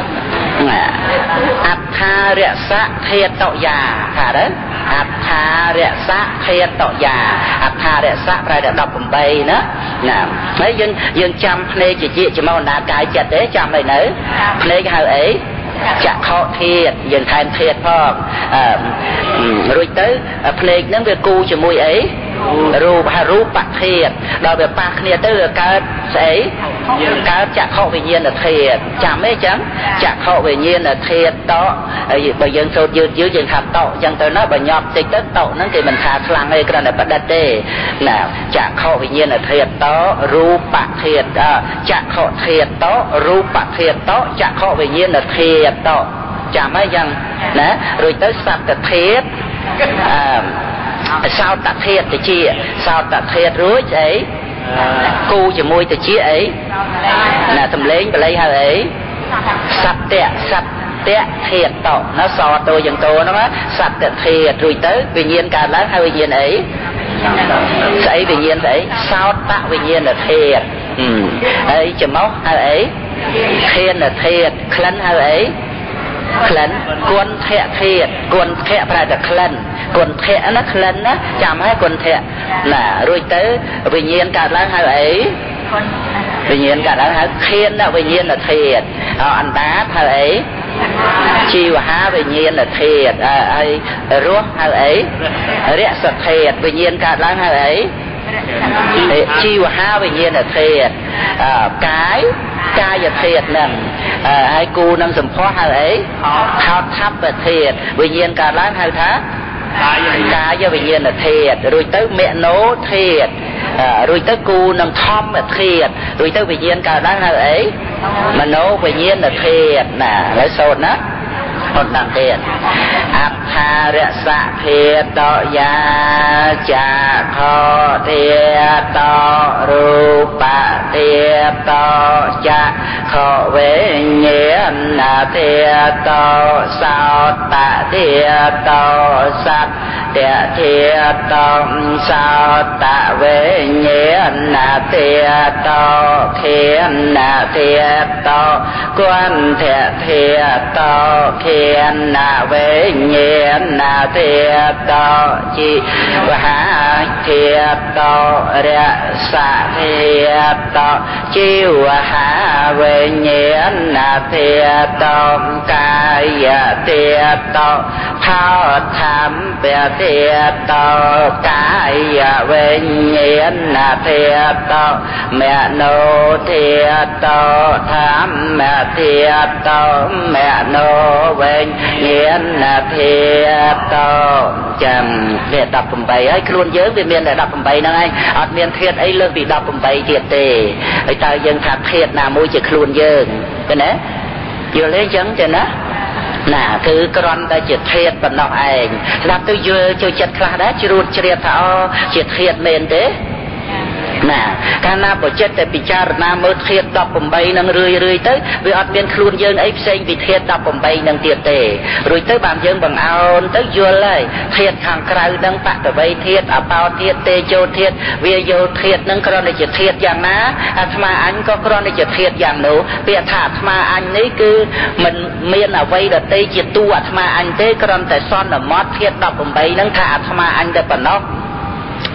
អត្ថារសៈធាតុយាថាទៅអត្ថារសៈធាតុយាអត្ថារសៈប្រែតែដប់8ណាណាហើយយើងយើងចាំភ្នែកជាជាចំណាកាយចិត្តទេចាំអីនៅភ្នែកហៅអីចក្ខុធាតុយើងថែមធាតុផងអឺរួចទៅភ្នែកហ្នឹងវាគូជាមួយអីរូបរូបធាតុដល់វាប៉ះគ្នាទៅវាកើតស្អីកើតចក្ខុវិញ្ញាណធាតុចាំទេអញ្ចឹងចក្ខុវិញ្ញាណធាតុតហើយបើយើងសូត្រយឺតយឺតយើងថាតអញ្ចឹងទៅណាបើញាប់តិចទៅតហ្នឹងគេមិនថាខ្លាំងទេគ្រាន់តែបដិទ្ធទេណាចក្ខុវិញ្ញាណធាតុតរូបធាតុចក្ខុធាតុតរូបធាតុតចក្ខុវិញ្ញាណធាតុតចាំហើយអញ្ចឹងណារួចទៅសត្វធាតុអឺសោតធាតុតិចសោតធាតុរួចអីគូជាមួយតិចអីណាសំលេងបល័យហៅអីសត្យសត្យធាតុតណាសតទៅយ៉ាងតហ្នឹងសត្យធាតុរួចទៅវិញ្ញាណកើតឡើងហៅវិញ្ញាណអីស្អីវិញ្ញាណស្អីសោតវិញ្ញាណធាតុហើយចំោះហៅអីធានធាតុក្លិនហៅអីក្លិនគុណធៈធាតុគុណធៈប្រែតែក្លិនគុណធៈណាក្លិនណាចាំឲ្យគុណធៈណារួចទៅវិញ្ញាណកើតឡើងហៅអីវិញ្ញាណកើតឡើងហៅខៀនវិញ្ញាណធាតុអណ្ដាតហៅអីជីវហាវិញ្ញាណធាតុហើយរស់ហៅអីរសធាតុវិញ្ញាណកើតឡើងហៅអីជីវហាវិញ្ញាណធាតុកាយកាយធាតុហ្នឹងហើយគូនឹងសម្ផស្សហៅអីថោថបធាតុវិញ្ញាណកើតឡើងហៅថាកាយវិញ្ញាណធាតុរួចទៅមโนធាតុរួចទៅគូនឹងធម្មធាតុរួចទៅវិញ្ញាណកើតឡើងហៅអីមโนវិញ្ញាណធាតុណាហើយសូត្រណាអត់ដល់ទៀតអត្ថារសៈធាតុយាចក្ខុធាតុរូបធាតុចក្ខុវិញ្ញាណធាតុសោតធាតុសត្យធាតុសោតវិញ្ញាណធាតុខេនធាតុគន្ធធាតុខេនវិញ្ញាណធាតុជីវហាធាតុរសៈធាតុជីវហាវិញ្ញាណធាតុកាយធាតុផោធម្មធាតុកាយវិញ្ញាណធាតុមโนធាតុធម្មធាតុមโนវិញ្ញាណធាតុចាំវាដប់8ហើយខ្លួនយើងវាមានតែដប់8ហ្នឹងឯងអត់មានធាតុអីលើសពីដប់8ទៀតទេហើយតើយើងថាធាតុណាមួយជាខ្លួនយើងឃើញទេយល់ទេអញ្ចឹងទេណាណាគឺគ្រាន់តែជាធាតុប៉ុណ្ណោះឯងស្ដាប់ទៅយល់ចូលចិត្តខ្លះដែរជ្រួតជ្រាបថាអូជាធាតុមែនទេណាកាលណាបើចិត្តតែពិចារណាមើលធាតុដប់8នឹងរឿយរឿយទៅវាអត់មានខ្លួនយើងអីផ្សេងពីធាតុដប់8នឹងទៀតទេរួចទៅបានយើងបង្អោនទៅយល់ហើយធាតុខាងក្រៅនឹងបតវ័យធាតុអបោធាតុទេជោធាតុវាយោធាតុនឹងគ្រាន់តែជាធាតុយ៉ាងណាអាត្មាអញក៏គ្រាន់តែជាធាតុយ៉ាងនោះពាក្យថាអាត្មាអញនេះគឺមិនមានអ្វីដទៃជាតួអាត្មាអញទេគ្រាន់តែសន្មតធាតុដប់8នឹងថាអាត្មាអញតែប៉ុណ្ណោះ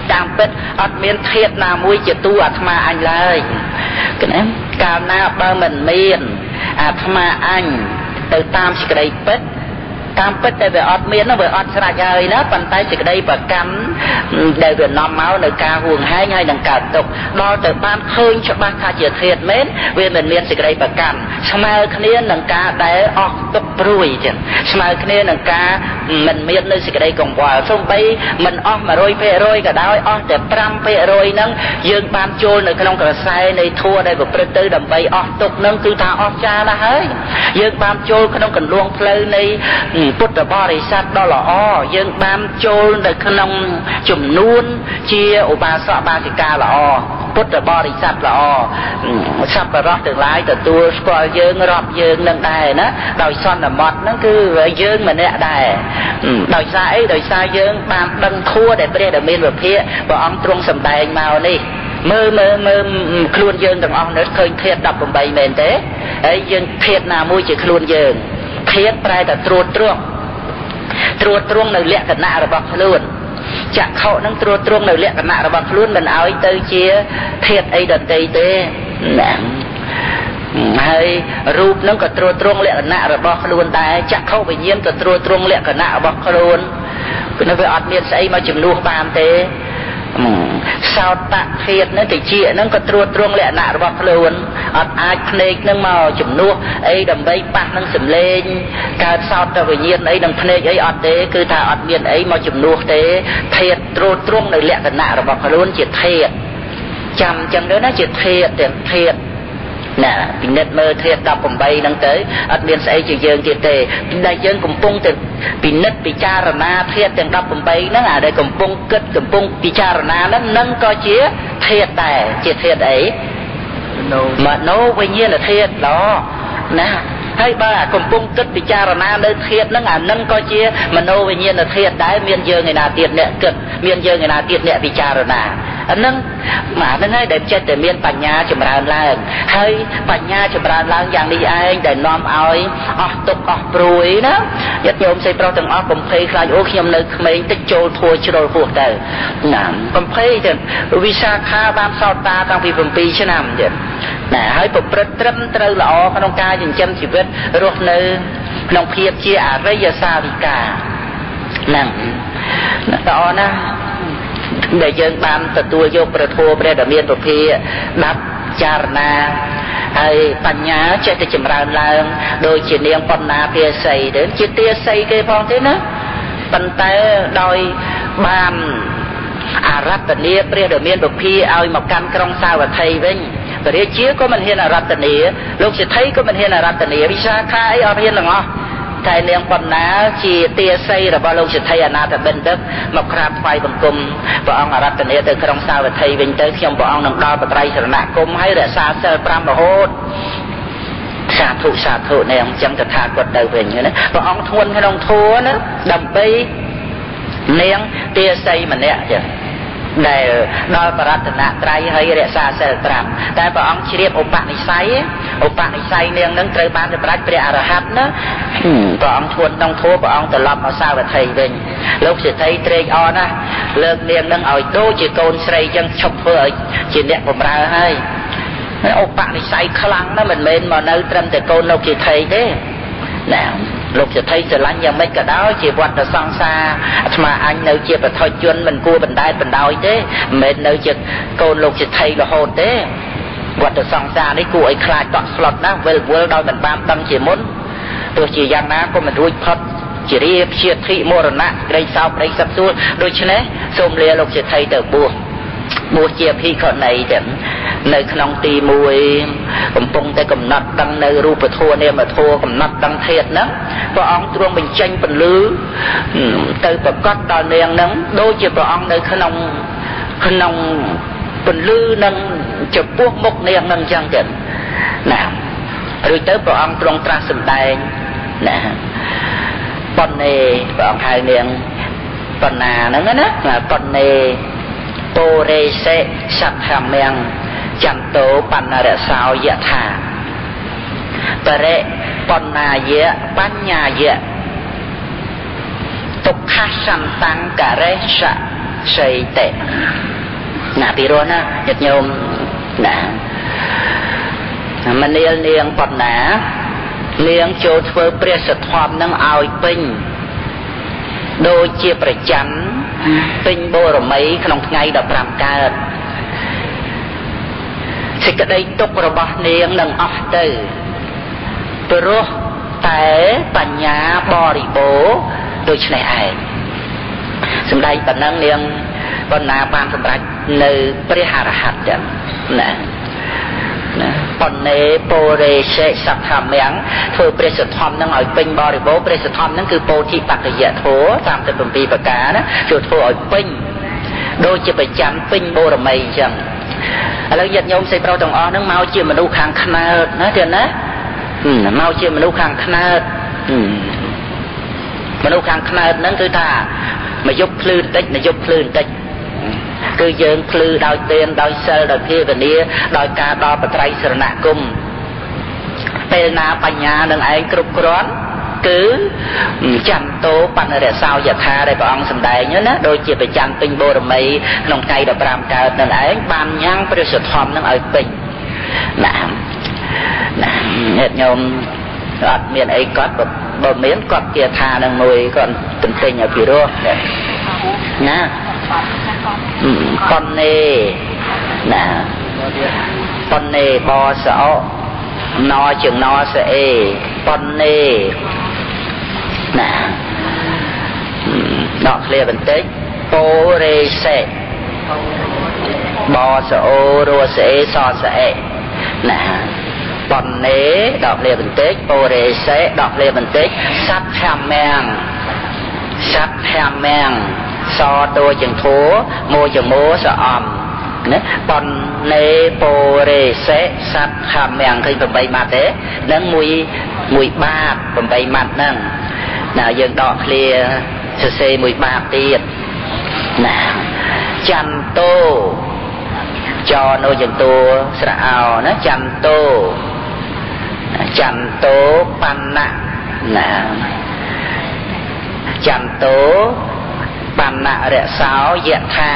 តាមពិតអត់មានធាតុណាមួយជាតួអាត្មាអញឡើយណាកាលណាបើមិនមានអាត្មាអញទៅតាមសេចក្តីពិតតាមពិតតែវាអត់មានវាអត់ស្រេចហើយណាប៉ុន្តែសេចក្តីប្រកម្មដែលវានាំមកនៅការហួងហែងហើយនឹងកើតទុក្ខដល់ទៅបានឃើញច្បាស់ថាជាធាតុមែនវាមិនមានសេចក្តីប្រកម្មស្មើគ្នានឹងការដែលអស់ទុក្ខព្រួយចឹងស្មើគ្នានឹងការមិនមាននៅសេចក្តីកង្វល់សូម្បីមិនអស់ một trăm phần trăm ក៏ដោយអស់តែ năm phần trăm ហ្នឹងយើងបានចូលនៅក្នុងក្រសែនៃធម៌ដែលប្រព្រឹត្តទៅដើម្បីអស់ទុក្ខហ្នឹងគឺថាអស់ចាណាស់ហើយយើងបានចូលក្នុងកន្លងផ្លូវនៃពុទ្ធបរិស័ទដ៏ល្អយើងបានចូលនៅក្នុងចំនួនជាឧបាសកបាសិកាល្អពុទ្ធបរិស័ទល្អសប្បុរសទាំងឡាយទទួលស្គាល់យើងរាប់យើងនឹងដែរណាដោយសន្មតហ្នឹងគឺយើងម្នាក់ដែរដោយសារអីដោយសារយើងបានដឹងធัวដែលព្រះដែលមានវិភាកព្រះអង្គទ្រង់សម្ដែងមកនេះមើលមើលមើលខ្លួនយើងទាំងអស់នេះឃើញធាតុ ដប់ប្រាំបីមែនទេហើយយើងធាតុណាមួយជាខ្លួនយើងធាតុប្រែតែត្រួតត្រងត្រួតត្រងនៅលក្ខណៈរបស់ខ្លួនចក្ខុនឹងត្រួតត្រងនៅលក្ខណៈរបស់ខ្លួនមិនឲ្យទៅជាធាតុអីដទៃទេណាហើយរូបនឹងក៏ត្រួតត្រងលក្ខណៈរបស់ខ្លួនដែរចក្ខុវិញ្ញាណក៏ត្រួតត្រងលក្ខណៈរបស់ខ្លួនគឺនៅវាអត់មានស្អីមកជំនួសបានទេសោតធាតុនឹងតិចហ្នឹងក៏ត្រួតត្រងលក្ខណៈរបស់ខ្លួនអត់អាចភ្នែកនឹងមកជំនួសអីដើម្បីប៉ះនឹងសម្លេងកើតសោតវិញ្ញាណអីនឹងភ្នែកអីអត់ទេគឺថាអត់មានអីមកជំនួសទេធាតុត្រួតត្រងនៅលក្ខណៈរបស់ខ្លួនជាធាតុចាំអញ្ចឹងទៅណាជាធាតុទាំងធាតុណាពិនិត្យមើលធាតុ ដប់ប្រាំបីហ្នឹងទៅអត់មានស្អីជាយើងទៀតទេដែលយើងកំពុងតែពិនិត្យពិចារណាធាតុទាំង ដប់ប្រាំបីហ្នឹងអាដែលកំពុងគិតកំពុងពិចារណាហ្នឹងនឹងក៏ជាធាតុដែរជាធាតុអីមនោវិញ្ញាណធាតុល្អណាហើយបើកំពុងគិតពិចារណាលើធាតុហ្នឹងអានឹងក៏ជាមនោវិញ្ញាណធាតុដែរមានយើងឯណាទៀតអ្នកគិតមានយើងឯណាទៀតអ្នកពិចារណាអានឹងមកហ្នឹងហើយដែលចិត្តតែមានបញ្ញាចម្រើនឡើងហើយបញ្ញាចម្រើនឡើងយ៉ាងនេះឯងដែលនាំឲ្យអស់ទុក្ខអស់ព្រួយណាញាតិញោមស្រីប្រុសទាំងអស់កំភៃខ្លាចអូខ្ញុំនៅក្មេងតិចចូលធัวជ្រុលហួសទៅណាកំភៃទៅវិសាខាបានសោតតាតាំងពី7ឆ្នាំទៀតណាហើយប្រព្រឹត្តត្រឹមត្រូវល្អក្នុងការចិញ្ចឹមជីវិតរស់នៅក្នុងភាពជាអរិយសាវិកាហ្នឹងល្អណាស់ដែលយើងបានទទួលយកព្រះធម៌ព្រះដែលមានពុភាដាប់ចារណាហើយបញ្ញាចេះតែចម្រើនឡើងដោយជានាងបណ្ណាភាសីទៅជាទាសីគេផងទេណាប៉ុន្តែដោយបានអារតនីព្រះដែលមានពុភាឲ្យមកកាន់ក្រុងសាវត្ថីវិញព្រះរាជាក៏មិនហ៊ានអារតនីលោកសិទ្ធិក៏មិនហ៊ានអារតនីវិសាខាអីអត់ហ៊ានទាំងអស់តែនាងបណ្ណាជាទាសីរបស់លោកសិទ្ធិអនាថបិណ្ឌិកមកក្រាបថ្វាយបង្គំព្រះអង្គអារតនីទៅក្រុងសាវត្ថីវិញទៅខ្ញុំព្រះអង្គនឹងដល់បត្រៃសរណគមហើយរក្សាសិល5រហូតសាធុសាធុនេះអញ្ចឹងតថាគតទៅវិញណាព្រះអង្គធ្ងន់ក្នុងធម៌ណាដើម្បីនាងទាសីម្នាក់ចឹងដែលដល់បរតនត្រ័យហើយរក្សាសិល5តែព្រះអង្គជ្រាបឧបនិស្ស័យឧបនិស្ស័យនាងនឹងត្រូវបានសម្រេចព្រះអរហន្តណាព្រះអង្គធ្ងន់ក្នុងធម៌ព្រះអង្គត្រឡប់មកសាវត្ថីវិញលោកសិទ្ធិត្រេកអរណាស់លើកនាងនឹងឲ្យដូចជាកូនស្រីចឹងឈប់ធ្វើឲ្យជាអ្នកបម្រើហើយឧបនិស្ស័យខ្លាំងណាស់មិនមែនមកនៅត្រឹមតែកូនលោកសិទ្ធិទេណាលោកសិទ្ធិស្រឡាញ់យ៉ាងម៉េចក៏ដោយជាវត្តសង្សារអាត្មាអញនៅជាបឋិជនមិនគួរបណ្ដែតបណ្ដោយទេមិនមែននៅជាកូនលោកសិទ្ធិរហូតទេវត្តសង្សារនេះគួរឲ្យខ្លាចតក់ស្លុតណាស់វិលវល់ដោយមិនបានដឹងជាមុនទោះជាយ៉ាងណាក៏មិនរួចផុតជារាព្យាធិមរណៈក្តីសោកក្តីសឹកសួរដូច្នេះសូមលាលោកសិទ្ធិទៅបួសបួសជាភិក្ខុនីទាំងនៅក្នុងទីមួយកំពុងតែកំណត់ដឹងនៅរូបធម៌នាមធម៌កំណត់ដឹងធាតុហ្នឹងព្រះអង្គទ្រង់បញ្ចេញពន្លឺទៅប្រកាសដល់នាងហ្នឹងដូចជាព្រះអង្គនៅក្នុងក្នុងពន្លឺនឹងចំពោះមុខនាងហ្នឹងអញ្ចឹងទៀតណារួចទៅព្រះអង្គទ្រង់ត្រាស់សម្ដែងណាបណ្ណេព្រះអង្គហៅនាងបណ្ណាហ្នឹងណាបណ្ណេពោរេសេសក្ខមំចន្ទោបណ្ណរសោយថាបរិបណ្ណាយៈបញ្ញាយៈទុក្ខសន្តង្ករេសសីតេណាពីរោះណាញាតិញោមណាមនាលនាងប៉ុណ្ណានាងចូលធ្វើព្រះសទ្ធំនឹងឲ្យពេញដូចជាប្រច័ណ្ឌពេញបូរមីក្នុងថ្ងៃដប់ប្រាំកើតសេចក្តីទុក្ខរបស់នាងនឹងអស់ទៅព្រោះតែបញ្ញាបរិបូរណ៍ដូច្នេះឯងសម្ដែងប៉ុណ្ណឹងនាងបណ្ណាបានសម្រេចនៅព្រះអរហន្តចឹងណាណាបណ្ណេពោរេសេសក្ខមំធ្វើព្រះសទ្ធំនឹងឲ្យពេញបរិបូរណ៍ព្រះសទ្ធំនឹងគឺពោធិបក្ខយធម៌សាមសិបប្រាំពីរប្រការណាជួយធ្វើឲ្យពេញដូចជាប្រចាំពេញបូរមីអញ្ចឹងឥឡូវញាតិញោមសេប្រុសទាំងអស់ហ្នឹងមកជាមនុស្សខាងខ្នើតណាទៀតណាមកជាមនុស្សខាងខ្នើតមនុស្សខាងខ្នើតហ្នឹងគឺថាមកយប់ភ្លឺបន្តិចមកយប់ភ្លឺបន្តិចគឺយើងភ្លឺដោយទានដោយសិលដោយភាវនាដោយការដល់បត្រៃសរណគមពេលណាបញ្ញានឹងឯងគ្រប់គ្រាន់គឺចន្ទោបណ្ណរសោយថាដែលព្រះអង្គសម្ដែងណាដូចជាប្រច័ណ្ឌពេញបូរមីក្នុងថ្ងៃដប់ប្រាំកើតនឹងឯងបានញ៉ាំងព្រះសទ្ធំនឹងឲ្យពេញណាណាញាតិញោមអត់មានអីគាត់បើមានគាត់គាថានឹងមួយគាត់ទន្ទិញឲ្យពីរោះណាប៉ុននេណាប៉ុននេបសោណជាងណសអេប៉ុននេណាដកឃ្លាបន្តិចពោរេសេបសអូរសអេសសអេណាប៉ុននេដកឃ្លាបន្តិចពោរេសេដកឃ្លាបន្តិចសត្ថាមាំងសត្ថាមាំងសតួជាងធัวមួយជាងមួសអំណាប៉ុននេពោរេសេសត្ថាមាំងឃើញប្រាំបីម៉ាត់ទេនឹងមួយមួយបាតប្រាំបីម៉ាត់ហ្នឹងណាយើងដកឃ្លាសរសេរមួយបាតទៀតណាចន្ទោចនៅជាងតួស្រអោណាចន្ទោចន្ទោបណ្ណៈណាចន្ទោបណ្ណៈរសោយថា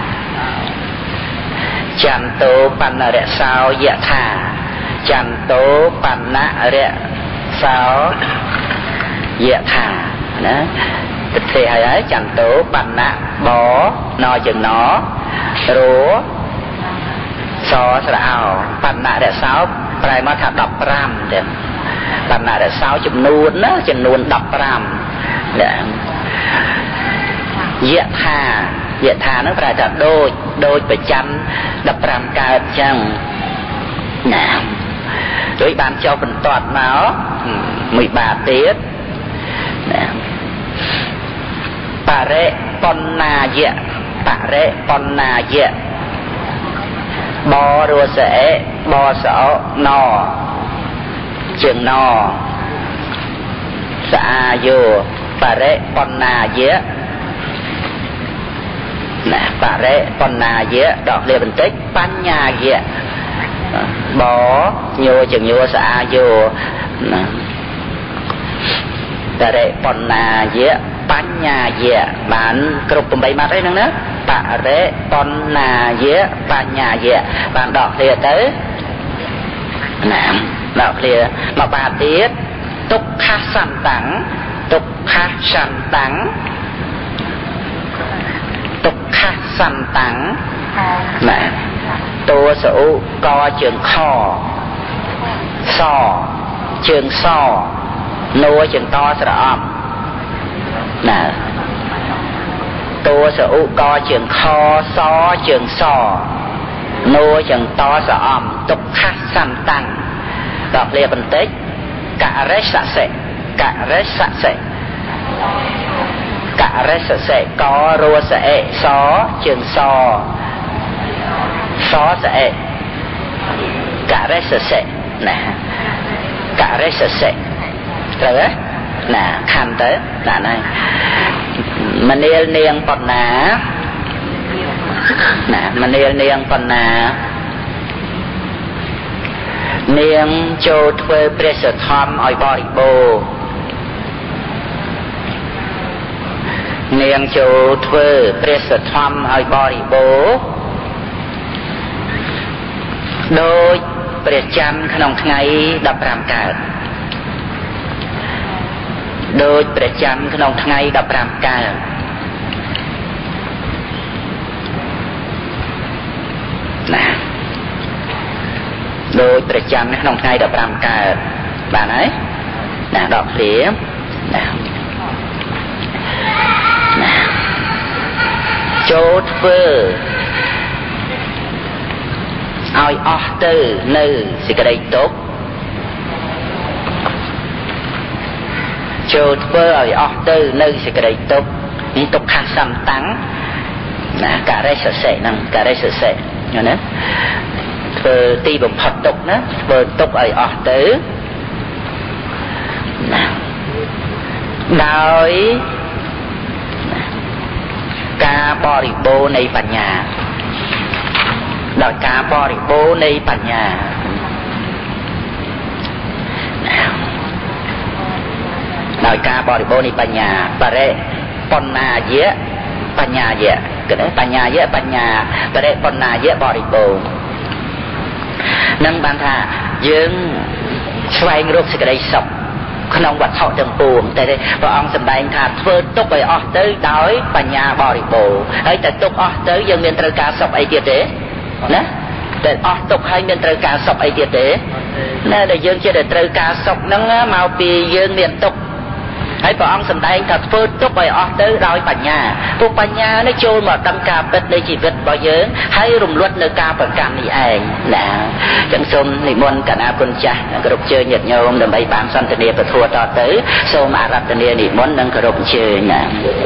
ចន្ទោបណ្ណៈរសោយថាចន្ទោបណ្ណៈរសោយថាណាទៅធ្វើឲ្យហើយចន្ទោបណ្ណៈបណជាងណរសស្រអោបណ្ណៈរសោប្រែមកថាដប់ប្រាំទេបណ្ណៈរសោចំនួនណាចំនួនដប់ប្រាំណាយថាយថានឹងប្រែថាដូចដូចប្រចាំដប់ប្រាំកើតចឹងណាដូចបានចុះបន្ទាត់មកមួយបាតទៀតណាបរិបណ្ណាយៈបរិបណ្ណាយៈបរសអេបសោណជាងណសាយោបរិបណ្ណាយៈណាបរិបណ្ណាយៈដកឃ្លាបន្តិចបញ្ញាយៈបញោជាងញោសាយោណាបរិបណ្ណាយៈបញ្ញាយៈបានគ្រប់ប្រាំបីម៉ាត់ហើយហ្នឹងណាបរិបណ្ណាយៈបញ្ញាយៈបានដកឃ្លាទៅណាដកឃ្លាមកបាទៀតទុក្ខសន្តាំងទុក្ខសន្តាំងទុក្ខសន្តាំងណាតួសឧកជើងខសជើងសនួជើងតស្រអំណាតួសឧកជើងខសជើងសនួជើងតស្រអំទុក្ខសន្តាំងដកឃ្លាបន្តិចករិសសិករិសសិករិសសិករសអេសជើងសសសអេករិសសិណាករិសសិត្រូវទេណាខណ្ឌទៅណាហ្នឹងមនាលនាងប៉ុណ្ណាណាមនាលនាងប៉ុណ្ណានាងចូលធ្វើព្រះសទ្ធំឲ្យបរិបូរណ៍នាងចូលធ្វើព្រះសទ្ធំឲ្យបរិបូរណ៍ដោយព្រះច័ន្ទក្នុងថ្ងៃដប់ប្រាំកើតដោយព្រះច័ន្ទក្នុងថ្ងៃដប់ប្រាំកើតណាដោយព្រះច័ន្ទក្នុងថ្ងៃដប់ប្រាំកើតបានហើយណាដកព្រាណាណាចូលធ្វើឲ្យអស់ទៅនៅសេចក្តីទុក្ខចូលធ្វើឲ្យអស់ទៅនៅសេចក្តីទុក្ខនេះទុក្ខសន្តាំងណាការិសសិហ្នឹងការិសសិណាណាធ្វើទីបំផុតទុក្ខណាធ្វើទុក្ខឲ្យអស់ទៅណាដោយការបរិបូរណ៍នៃបញ្ញាដោយការបរិបូរណ៍នៃបញ្ញាដោយការបរិបូរណ៍នៃបញ្ញាបរិបណ្ណាយៈបញ្ញាយៈគឺបញ្ញាយៈបញ្ញាបរិបណ្ណាយៈបរិបូរណ៍នឹងបានថាយើងស្វែងរកសេចក្តីសុខក្នុងវត្ថុទាំងពួងតែព្រះអង្គសម្ដែងថាធ្វើទុក្ខឲ្យអស់ទៅដោយបញ្ញាបរិបូរណ៍ហើយតែទុក្ខអស់ទៅយើងមានត្រូវការសុខអីទៀតទេណាតែអស់ទុក្ខហើយមានត្រូវការសុខអីទៀតទេណាដែលយើងជាតែត្រូវការសុខហ្នឹងមកពីយើងមានទុក្ខហើយព្រះអង្គសម្ដែងថាធ្វើទុក្ខឲ្យអស់ទៅដោយបញ្ញាពួកបញ្ញានេះចូលមកដឹងការពិតនៃជីវិតរបស់យើងហើយរំលត់នៅការប្រកាន់នេះឯងណាចឹងសូមនិមន្តកណាគុណចាស់គ្រប់ជើញញាតិញោមដើម្បីបានសន្ទនាពធតទៅសូមអារាធនានិមន្តនិងគោរពអញ្ជើញណា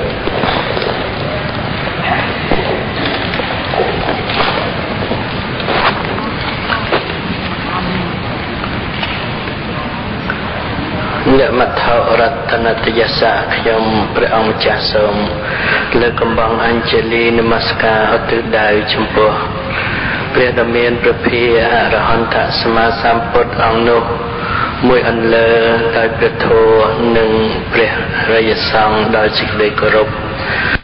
អ្នកមថោរតនតយសៈខ្ញុំព្រះអង្គម្ចាស់សូមលើកកំបងអញ្ជលីនមស្ការឧទ្ទិសដៅចំពោះព្រះដ៏មានព្រះភិយអរហន្តសម្មាសម្ពុទ្ធអង្គនោះមួយអន្លើដោយព្រះធម៌និងព្រះរិយសង្ឃដោយសេចក្តីគោរព